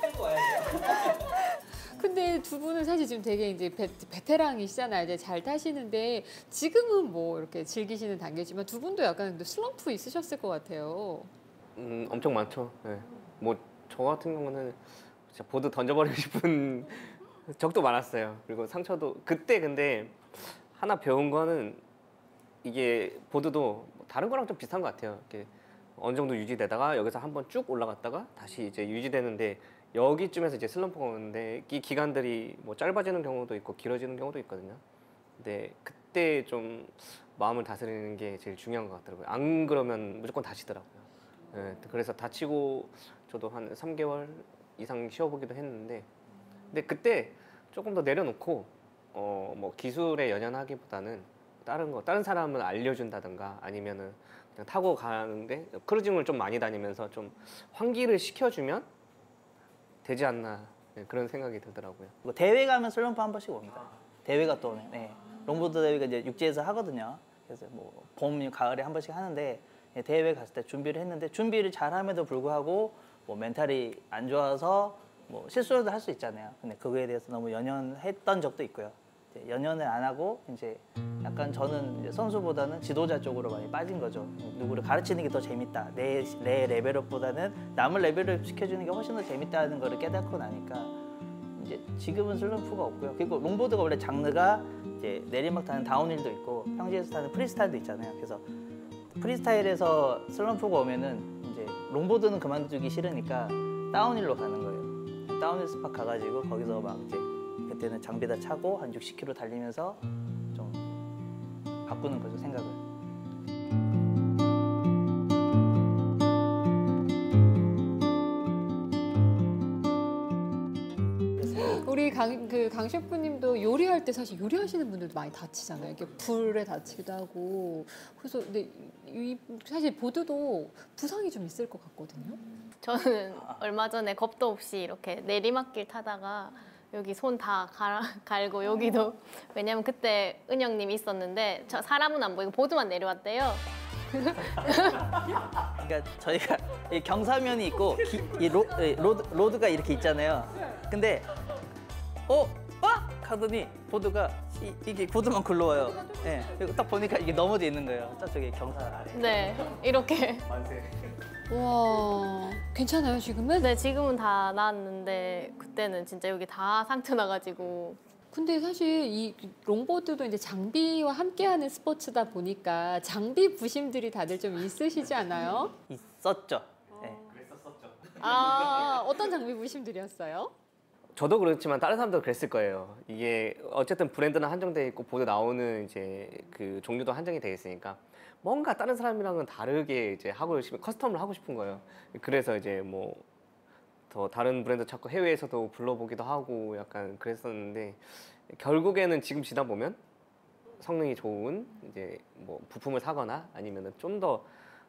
근데 두 분은 사실 지금 되게 이제 베, 베테랑이시잖아요. 이제 잘 타시는데 지금은 뭐 이렇게 즐기시는 단계지만 두 분도 약간 근데 슬럼프 있으셨을 것 같아요. 음, 엄청 많죠. 네. 뭐 저 같은 경우는 진짜 보드 던져버리고 싶은 적도 많았어요. 그리고 상처도 그때 근데 하나 배운 거는 이게 보드도 다른 거랑 좀 비슷한 것 같아요. 이렇게 어느 정도 유지되다가 여기서 한번 쭉 올라갔다가 다시 이제 유지되는데 여기쯤에서 이제 슬럼프가 오는데 이 기간들이 뭐 짧아지는 경우도 있고 길어지는 경우도 있거든요. 근데 그때 좀 마음을 다스리는 게 제일 중요한 것 같더라고요. 안 그러면 무조건 다치더라고요. 네, 그래서 다치고 저도 한 삼 개월 이상 쉬어보기도 했는데 근데 그때 조금 더 내려놓고 어 뭐 기술에 연연하기보다는 다른 거 다른 사람을 알려준다든가 아니면은 그냥 타고 가는데 크루징을 좀 많이 다니면서 좀 환기를 시켜주면 되지 않나 네, 그런 생각이 들더라고요. 뭐 대회 가면 슬럼프 한 번씩 옵니다. 대회가 또 오네. 네. 롱보드 대회가 이제 육지에서 하거든요. 그래서 뭐 봄, 가을에 한 번씩 하는데 예, 대회 갔을 때 준비를 했는데 준비를 잘함에도 불구하고 뭐 멘탈이 안 좋아서 뭐 실수도 할 수 있잖아요. 근데 그거에 대해서 너무 연연했던 적도 있고요. 이제 연연을 안 하고 이제 약간 저는 이제 선수보다는 지도자 쪽으로 많이 빠진 거죠. 누구를 가르치는 게 더 재밌다. 내, 내 레벨업보다는 남을 레벨업 시켜주는 게 훨씬 더 재밌다는 거를 깨닫고 나니까 이제 지금은 슬럼프가 없고요. 그리고 롱보드가 원래 장르가 이제 내리막 타는 다운힐도 있고 평지에서 타는 프리스타일도 있잖아요. 그래서 프리스타일에서 슬럼프가 오면은 이제 롱보드는 그만두기 싫으니까 다운힐로 가는 거예요. 다운힐 스팟 가가지고 거기서 막 이제 그때는 장비 다 차고 한 육십 킬로미터 달리면서 좀 바꾸는 거죠, 생각을. 우리 강, 그 강 셰프님도 요리할 때 사실 요리하시는 분들도 많이 다치잖아요. 이렇게 불에 다치기도 하고. 그래서 근데 이 사실 보드도 부상이 좀 있을 것 같거든요. 저는 얼마 전에 겁도 없이 이렇게 내리막길 타다가 여기 손 다 갈고 여기도 왜냐면 그때 은영님이 있었는데 저 사람은 안 보이고 보드만 내려왔대요. 그러니까 저희가 이 경사면이 있고 기, 이 로, 이 로드, 로드가 이렇게 있잖아요. 근데 어? 아! 하더니 보드가 이, 이게 보드만 굴러와요. 예. 그리고 딱 보니까 이게 넘어져 있는 거예요. 저쪽에 경사 아래. 네, 이렇게. 와, 괜찮아요 지금은? 네, 지금은 다 나았는데 그때는 진짜 여기 다 상처 나가지고. 근데 사실 이 롱보드도 이제 장비와 함께하는 스포츠다 보니까 장비 부심들이 다들 좀 있으시지 않아요? 있었죠. 예. 아, 어떤 장비 부심들이었어요? 저도 그렇지만 다른 사람도 그랬을 거예요. 이게 어쨌든 브랜드는 한정돼 있고 보드 나오는 이제 그 종류도 한정이 돼 있으니까 뭔가 다른 사람이랑은 다르게 이제 하고 싶은 커스텀을 하고 싶은 거예요. 그래서 이제 뭐 더 다른 브랜드 찾고 해외에서도 불러보기도 하고 약간 그랬었는데 결국에는 지금 지나 보면 성능이 좋은 이제 뭐 부품을 사거나 아니면은 좀 더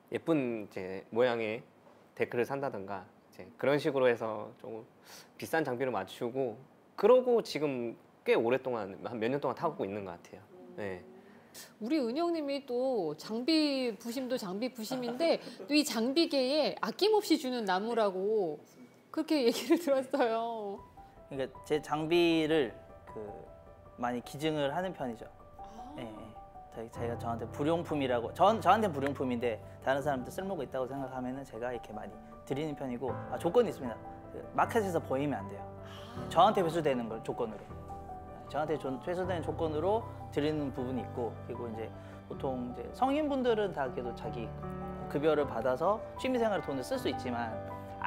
예쁜 이제 모양의 데크를 산다든가 이제 그런 식으로 해서 조금 비싼 장비를 맞추고 그러고 지금 꽤 오랫동안 한 몇 년 동안 타고 있는 것 같아요. 네. 우리 은영님이 또 장비 부심도 장비 부심인데 또 이 장비계에 아낌없이 주는 나무라고 그렇게 얘기를 들었어요. 그러니까 제 장비를 그 많이 기증을 하는 편이죠. 예, 예. 저희- 저희가 저한테 불용품이라고 전 저한테 불용품인데 다른 사람들 쓸모가 있다고 생각하면은 제가 이렇게 많이 드리는 편이고 아, 조건이 있습니다. 그 마켓에서 보이면 안 돼요. 저한테 회수되는 걸 조건으로. 저한테 조- 회수되는 조건으로 드리는 부분이 있고 그리고 이제 보통 이제 성인분들은 다 그래도 자기 급여를 받아서 취미생활에 돈을 쓸 수 있지만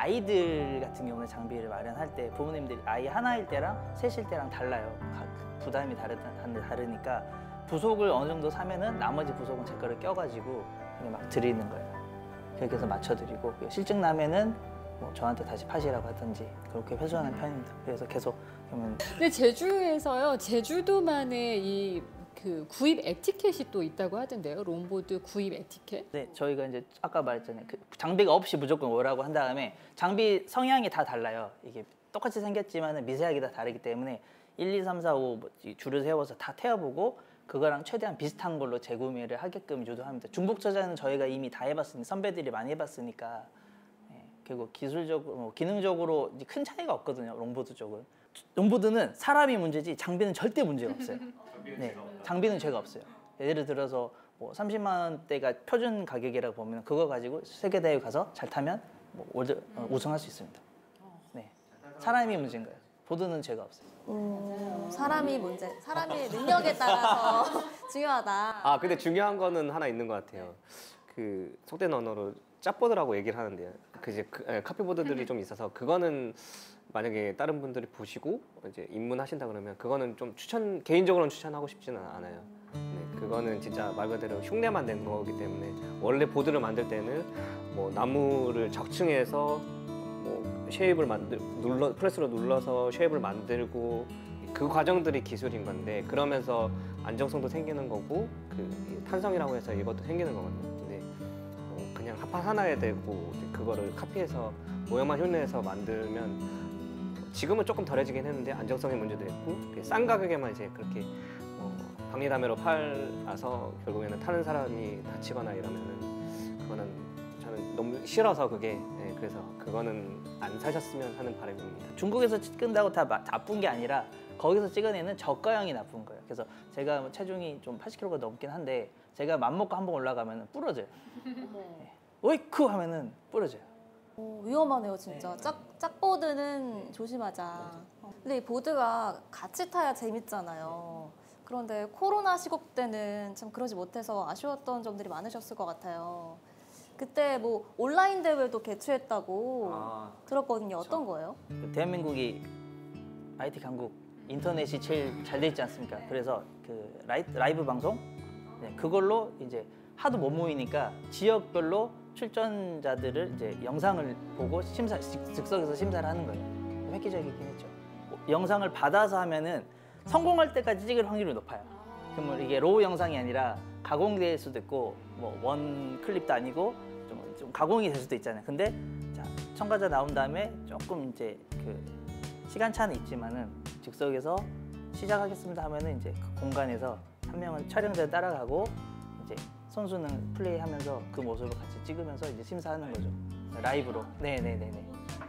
아이들 같은 경우는 장비를 마련할 때 부모님들이 아이 하나일 때랑 셋일 때랑 달라요. 각 부담이 다르, 다르니까 부속을 어느 정도 사면은 나머지 부속은 제 거를 껴가지고 그냥 막 드리는 거예요. 그렇게 해서 맞춰드리고 실증 나면은 뭐 저한테 다시 파시라고 하든지 그렇게 회수하는 편입니다. 그래서 계속 그러면 근데 제주에서요, 제주도만의 이 그 구입 에티켓이 또 있다고 하던데요. 롱보드 구입 에티켓. 네, 저희가 이제 아까 말했잖아요. 그 장비가 없이 무조건 오라고 한 다음에 장비 성향이 다 달라요. 이게 똑같이 생겼지만 미세하게 다 다르기 때문에 일, 이, 삼, 사, 오 줄을 세워서 다 태워보고 그거랑 최대한 비슷한 걸로 재구매를 하게끔 유도합니다. 중복 저장은 저희가 이미 다 해봤으니 선배들이 많이 해봤으니까 예, 그리고 기술적으로, 뭐 기능적으로 큰 차이가 없거든요. 롱보드 쪽은. 롱보드는 사람이 문제지 장비는 절대 문제가 없어요. 네, 장비는 죄가 없어요. 예를 들어서 뭐 삼십만 원대가 표준 가격이라고 보면 그거 가지고 세계대회 가서 잘 타면 뭐 월드, 어, 우승할 수 있습니다. 네, 사람이 문제인 거예요. 보드는 죄가 없어요. 음, 사람이 문제, 사람의 능력에 따라서 중요하다. 아 근데 중요한 거는 하나 있는 것 같아요. 그 속된 언어로 짭보드라고 얘기를 하는데요. 그 이제 그, 예, 카피보드들이 좀 있어서 그거는 만약에 다른 분들이 보시고 이제 입문하신다 그러면 그거는 좀 추천 개인적으로는 추천하고 싶지는 않아요. 네, 그거는 진짜 말 그대로 흉내만 낸 거기 때문에 원래 보드를 만들 때는 뭐 나무를 적층해서 뭐 쉐입을 만들 눌러 프레스로 눌러서 쉐입을 만들고 그 과정들이 기술인 건데 그러면서 안정성도 생기는 거고 그 탄성이라고 해서 이것도 생기는 거거든요. 근데 어, 그냥 합판 하나에 대고 그거를 카피해서 모양만 흉내내서 만들면 지금은 조금 덜해지긴 했는데 안정성의 문제도 있고 싼 가격에만 이제 그렇게 어, 박리담회로 팔아서 결국에는 타는 사람이 다치거나 이러면은 그거는 저는 너무 싫어서 그게 네, 그래서 그거는 안 사셨으면 하는 바람입니다. 중국에서 찍은다고 다 마- 나쁜 게 아니라 거기서 찍어내는 저가형이 나쁜 거예요. 그래서 제가 뭐 체중이 좀 팔십 킬로그램가 넘긴 한데 제가 맘먹고 한번 올라가면 부러져요. 네. 오이쿠 하면은 부러져요. 오, 위험하네요, 진짜. 짝, 짝보드는 조심하자. 어, 근데 이 보드가 같이 타야 재밌잖아요. 그런데 코로나 시국 때는 참 그러지 못해서 아쉬웠던 점들이 많으셨을 것 같아요. 그때 뭐 온라인 대회도 개최했다고 아, 들었거든요. 어떤 거예요? 대한민국이 아이티 강국 인터넷이 제일 잘 돼 있지 않습니까? 그래서 그 라이, 라이브 방송 네, 그걸로 이제 하도 못 모이니까 지역별로 출전자들을 이제 영상을 보고 심사 즉- 즉석에서 심사를 하는 거예요. 획기적이긴 했죠. 뭐, 영상을 받아서 하면은 성공할 때까지 찍을 확률이 높아요. 그러면 이게 로우 영상이 아니라 가공될 수도 있고 뭐 원 클립도 아니고 좀, 좀 가공이 될 수도 있잖아요. 근데 자, 첨가자 나온 다음에 조금 이제 그 시간차는 있지만은 즉석에서 시작하겠습니다 하면은 이제 그 공간에서 한 명은 촬영자를 따라가고 이제 선수는 플레이하면서 그 모습을 같이 찍으면서 이제 심사하는 거죠. 라이브로. 네네네네.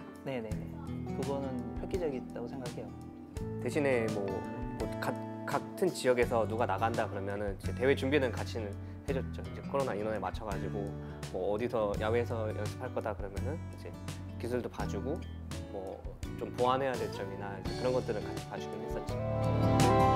네네네. 그거는 획기적이다고 생각해요. 대신에 뭐, 뭐 가, 같은 지역에서 누가 나간다 그러면은 이제 대회 준비는 같이 해줬죠. 이제 코로나 인원에 맞춰가지고 뭐 어디서 야외에서 연습할 거다 그러면은 이제 기술도 봐주고 뭐 좀 보완해야 될 점이나 이제 그런 것들을 같이 봐주긴 했었죠.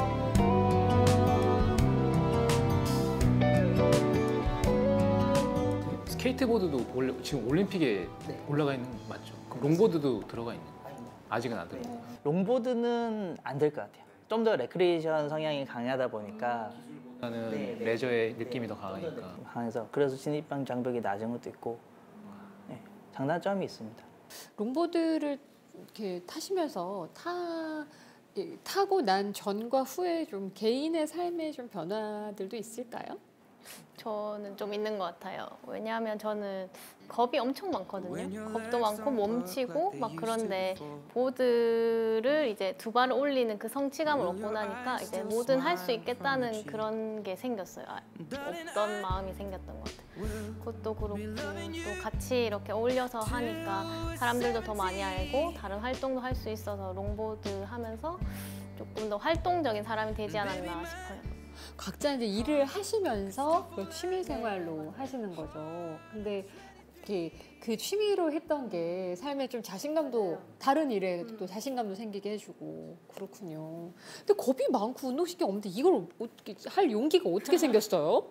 스케이트보드도 원래 지금 올림픽에 올라가 있는 거 맞죠? 그럼 롱보드도 들어가 있는 거예요? 아직은 안 들어요. 롱보드는 안 될 것 같아요. 좀 더 레크리에이션 성향이 강하다 보니까 나는 네, 네. 레저의 느낌이 더 강하니까. 강해서 그래서 진입방 장벽이 낮은 것도 있고 네, 장단점이 있습니다. 롱보드를 이렇게 타시면서 타 이, 타고 난 전과 후에 좀 개인의 삶에 좀 변화들도 있을까요? 저는 좀 있는 것 같아요. 왜냐하면 저는 겁이 엄청 많거든요. 겁도 많고 몸치고 막 그런데 보드를 이제 두 발을 올리는 그 성취감을 얻고 나니까 이제 뭐든 할 수 있겠다는 그런 게 생겼어요. 아, 없던 마음이 생겼던 것 같아요. 그것도 그렇고 또 같이 이렇게 어울려서 하니까 사람들도 더 많이 알고 다른 활동도 할 수 있어서 롱보드 하면서 조금 더 활동적인 사람이 되지 않았나 싶어요. 각자 이제 일을 하시면서 그 취미 생활로 하시는 거죠. 근데 이렇게 그 취미로 했던 게 삶에 좀 자신감도 다른 일에 또 자신감도 생기게 해주고 그렇군요. 근데 겁이 많고 운동신경 없는데 이걸 어떻게 할 용기가 어떻게 생겼어요?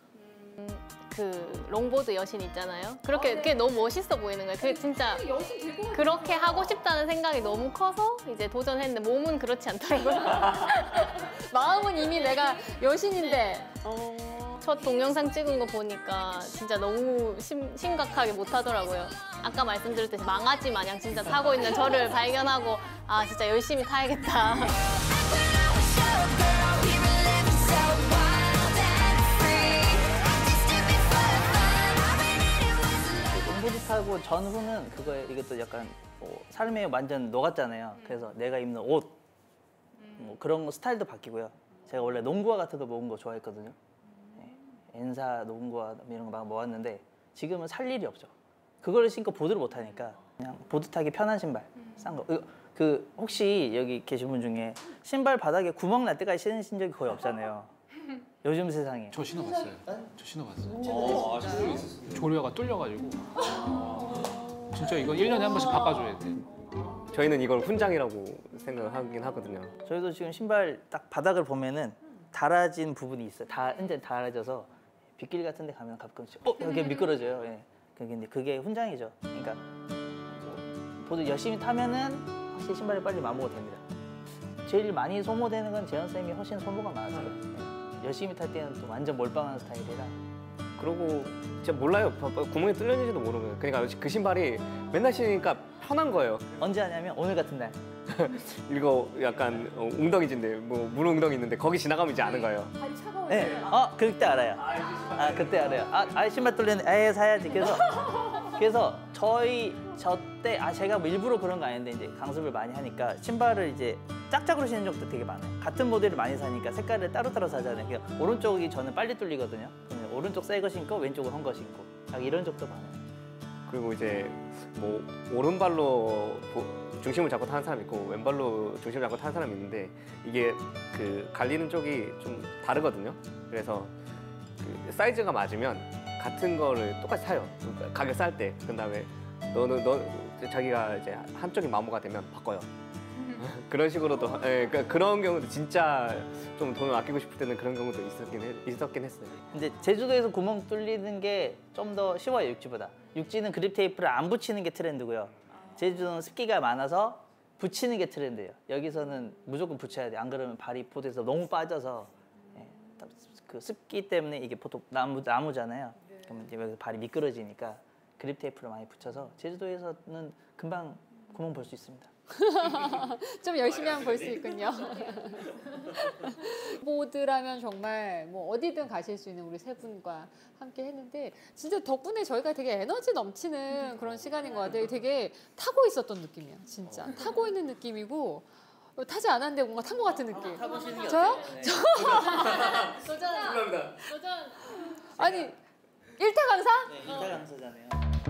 그 롱보드 여신 있잖아요. 그렇게 그게 너무 멋있어 보이는 거예요. 그게 진짜 그렇게 하고 싶다는 생각이 너무 커서 이제 도전했는데 몸은 그렇지 않더라고요. 마음은 이미 내가 여신인데. 첫 동영상 찍은 거 보니까 진짜 너무 심, 심각하게 못하더라고요. 아까 말씀드렸듯이 망아지 마냥 진짜 타고 있는 저를 발견하고 아 진짜 열심히 타야겠다. 롱보드 타고 전후는 그거에 이것도 약간 뭐 삶에 완전 녹았잖아요. 그래서 내가 입는 옷, 뭐 그런 거 스타일도 바뀌고요. 제가 원래 농구화 같은 거 모은 거 좋아했거든요. 네. 엔사 농구화 이런 거 막 모았는데 지금은 살 일이 없죠. 그거를 신고 보드를 못 타니까 그냥 보드 타기 편한 신발 싼 거. 그 혹시 여기 계신 분 중에 신발 바닥에 구멍 날 때까지 신으신 적이 거의 없잖아요. 요즘 세상에. 저 신어봤어요. 저 신어봤어요. 조려가 뚫려가지고 진짜 이거 일 년에 한 번씩 바꿔줘야 돼. 저희는 이걸 훈장이라고 생각을 하긴 하거든요. 저희도 지금 신발 딱 바닥을 보면은 닳아진 부분이 있어요. 다 이제 닳아져서 빗길 같은 데 가면 가끔씩 어 여기 미끄러져요. 예. 근데 그게 훈장이죠. 그러니까 뭐 보드 열심히 타면은 확실히 신발이 빨리 마모가 됩니다. 제일 많이 소모되는 건 재현 쌤이 훨씬 소모가 많아서요. 예. 열심히 탈 때는 또 완전 몰빵하는 스타일이라. 그러고 진짜 몰라요. 구멍이 뚫렸는지도 모르는 거예요. 그러니까 그 신발이 맨날 신으니까 편한 거예요. 언제 하냐면 오늘 같은 날. 이거 약간 어, 웅덩이진데 뭐 물 웅덩이 있는데 거기 지나가면 이제 아는 거예요. 발이 차가워요. 네. 어 그때 알아요. 아 그때 알아요. 아, 아 신발 뚫렸네. 에 사야지. 그래서 그래서 저희 저 때 아 제가 뭐 일부러 그런 거 아닌데 이제 강습을 많이 하니까 신발을 이제 짝짝으로 신는 적도 되게 많아요. 같은 모델을 많이 사니까 색깔을 따로따로 사잖아요. 그러니까 오른쪽이 저는 빨리 뚫리거든요. 그러면 오른쪽 새 거 신고 왼쪽은 헌 거 신고. 이런 적도 많아요. 그리고 이제 뭐 오른발로 중심을 잡고 타는 사람이 있고 왼발로 중심을 잡고 타는 사람이 있는데 이게 그 갈리는 쪽이 좀 다르거든요. 그래서 그 사이즈가 맞으면 같은 거를 똑같이 사요. 가격 쌀 때. 그다음에 너는 너 자기가 이제 한쪽이 마모가 되면 바꿔요. 그런 식으로도 예, 그러니까 그런 경우도 진짜 좀 돈을 아끼고 싶을 때는 그런 경우도 있었긴 했, 있었긴 했어요. 근데 제주도에서 구멍 뚫리는 게 좀 더 쉬워요, 육지보다. 육지는 그립 테이프를 안 붙이는 게 트렌드고요. 제주도는 습기가 많아서 붙이는 게 트렌드예요. 여기서는 무조건 붙여야 돼. 안 그러면 발이 보드에서 너무 빠져서 예, 그 습기 때문에 이게 보통 나무 나무잖아요. 그러면 이제 여기서 발이 미끄러지니까 그립 테이프를 많이 붙여서 제주도에서는 금방 구멍 볼 수 있습니다. 좀 열심히 하면 볼 수 있군요. 보드라면 정말 뭐 어디든 가실 수 있는 우리 세 분과 함께 했는데 진짜 덕분에 저희가 되게 에너지 넘치는 그런 시간인 것 같아요. 되게 타고 있었던 느낌이야, 진짜. 타고 있는 느낌이고 타지 않았는데 뭔가 탄 것 같은 느낌. 타보시는 게 저요? 어때요? 네. 도전. 도전. 아니 일타 강사? 네, 일타 강사잖아요.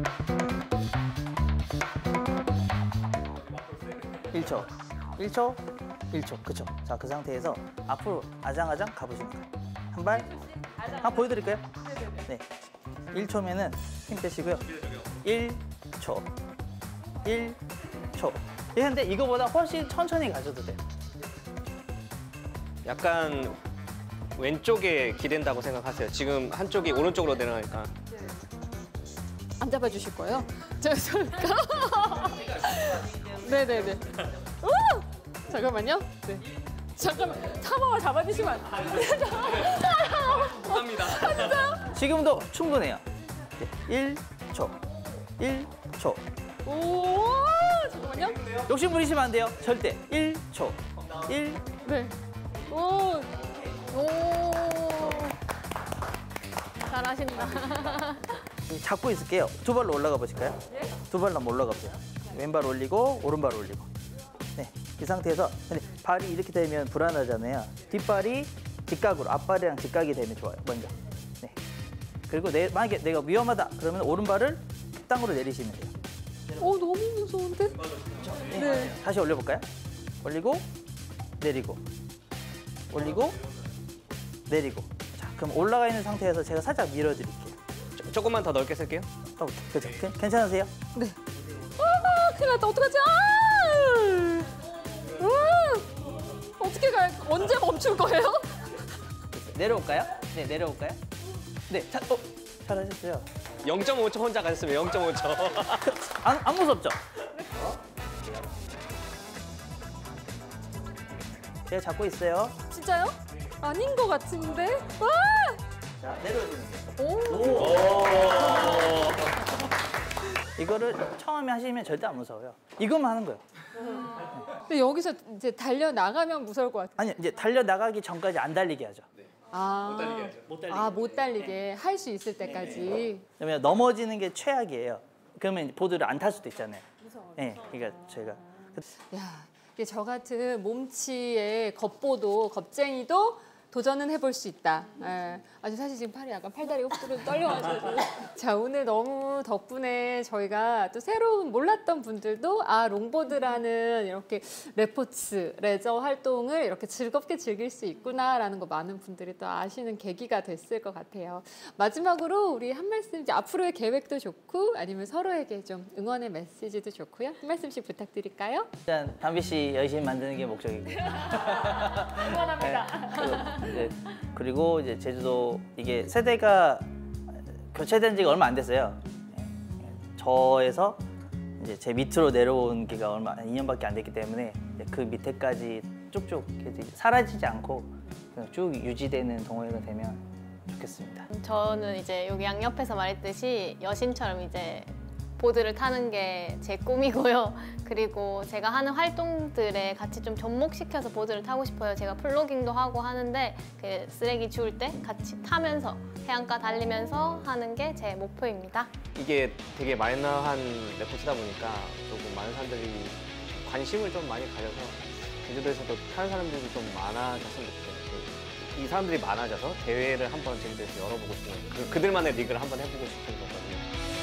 일 초, 일 초, 일 초, 그쵸? 자, 그 상태에서 앞으로 아장아장 가보시는 거예요. 한 발, 한번 보여드릴까요? 네. 일 초면은 힘 빼시고요. 일 초, 일 초. 근데 이거보다 훨씬 천천히 가셔도 돼요. 약간 왼쪽에 기댄다고 생각하세요. 지금 한쪽이 오른쪽으로 내려가니까. 안 잡아주실 거예요? 저, 저, 네. 네네네. 오! 잠깐만요. 네. 잠깐만, 타버가 잡아주시면 안 돼요? 감사합니다. 지금도 충분해요. 일 초, 일 초. 오! 잠깐만요. 욕심 부리시면 안 돼요. 절대. 일 초, 일. 네. 오! 오. 잘하신다. 잡고 있을게요. 두 발로 올라가 보실까요? 두 발로 한번 올라가 보세요. 왼발 올리고 오른발 올리고. 네, 이 상태에서 근데 발이 이렇게 되면 불안하잖아요. 뒷발이 직각으로, 앞발이랑 직각이 되면 좋아요. 먼저. 네. 그리고 내, 만약에 내가 위험하다 그러면 오른발을 땅으로 내리시면 돼요. 오, 너무 무서운데? 네. 네. 다시 올려볼까요? 올리고 내리고 올리고 내리고. 자, 그럼 올라가 있는 상태에서 제가 살짝 밀어드릴게요. 조- 조금만 더 넓게 쓸게요. 어, 그죠? 괜- 괜찮으세요? 네. 아, 큰일 났다. 어떡하지? 아! 아! 어떻게 가요? 언제 멈출 거예요? 내려올까요? 네, 내려올까요? 네, 자, 어, 잘하셨어요. 영 점 오 초 혼자 가셨으면 영 점 오 초. 안, 안 무섭죠? 제가 잡고 있어요. 진짜요? 아닌 것 같은데? 아! 자, 내려주세요. 오! 이거를 처음에 하시면 절대 안 무서워요. 이것만 하는 거예요. 근데 여기서 이제 달려 나가면 무서울 것 같아요. 아니, 이제 달려 나가기 전까지 안 달리게 하죠. 아, 못 달리게 하죠. 못 달리게. 아, 못 달리게 할 수 있을 때까지. 그러면 넘어지는 게 최악이에요. 그러면 보드를 안 탈 수도 있잖아요. 무서워. 네, 그러니까 제가 야, 이게 저 같은 몸치의 겁보도 겁쟁이도 도전은 해볼 수 있다. 예. 아주 사실 지금 팔이 약간 팔다리 호프로 떨려가지고. 자, 오늘 너무 덕분에 저희가 또 새로운 몰랐던 분들도 아, 롱보드라는 이렇게 레포츠, 레저 활동을 이렇게 즐겁게 즐길 수 있구나라는 거 많은 분들이 또 아시는 계기가 됐을 것 같아요. 마지막으로 우리 한 말씀, 이제 앞으로의 계획도 좋고 아니면 서로에게 좀 응원의 메시지도 좋고요. 한 말씀씩 부탁드릴까요? 일단 담비 씨 열심히 만드는 게 목적이고. 응원합니다. 네, 그리고 이제 제주도 이게 세대가 교체된 지가 얼마 안 됐어요. 네, 저에서 이제 제 밑으로 내려온 기가 얼마 이 년밖에 안 됐기 때문에 이제 그 밑에까지 쭉쭉 이렇게 사라지지 않고 그냥 쭉 유지되는 동호회가 되면 좋겠습니다. 저는 이제 여기 양옆에서 말했듯이 여신처럼 이제 보드를 타는 게 제 꿈이고요. 그리고 제가 하는 활동들에 같이 좀 접목시켜서 보드를 타고 싶어요. 제가 플로깅도 하고 하는데 그 쓰레기 주울 때 같이 타면서 해안가 달리면서 하는 게 제 목표입니다. 이게 되게 마이너한 레포츠다 보니까 조금 많은 사람들이 관심을 좀 많이 가져서 제주도에서도 타는 사람들이 좀 많아졌으면 좋겠어요. 이 사람들이 많아져서 대회를 한번 제주도에서 열어보고 싶은 거예요. 그, 그들만의 리그를 한번 해보고 싶은 거거든요.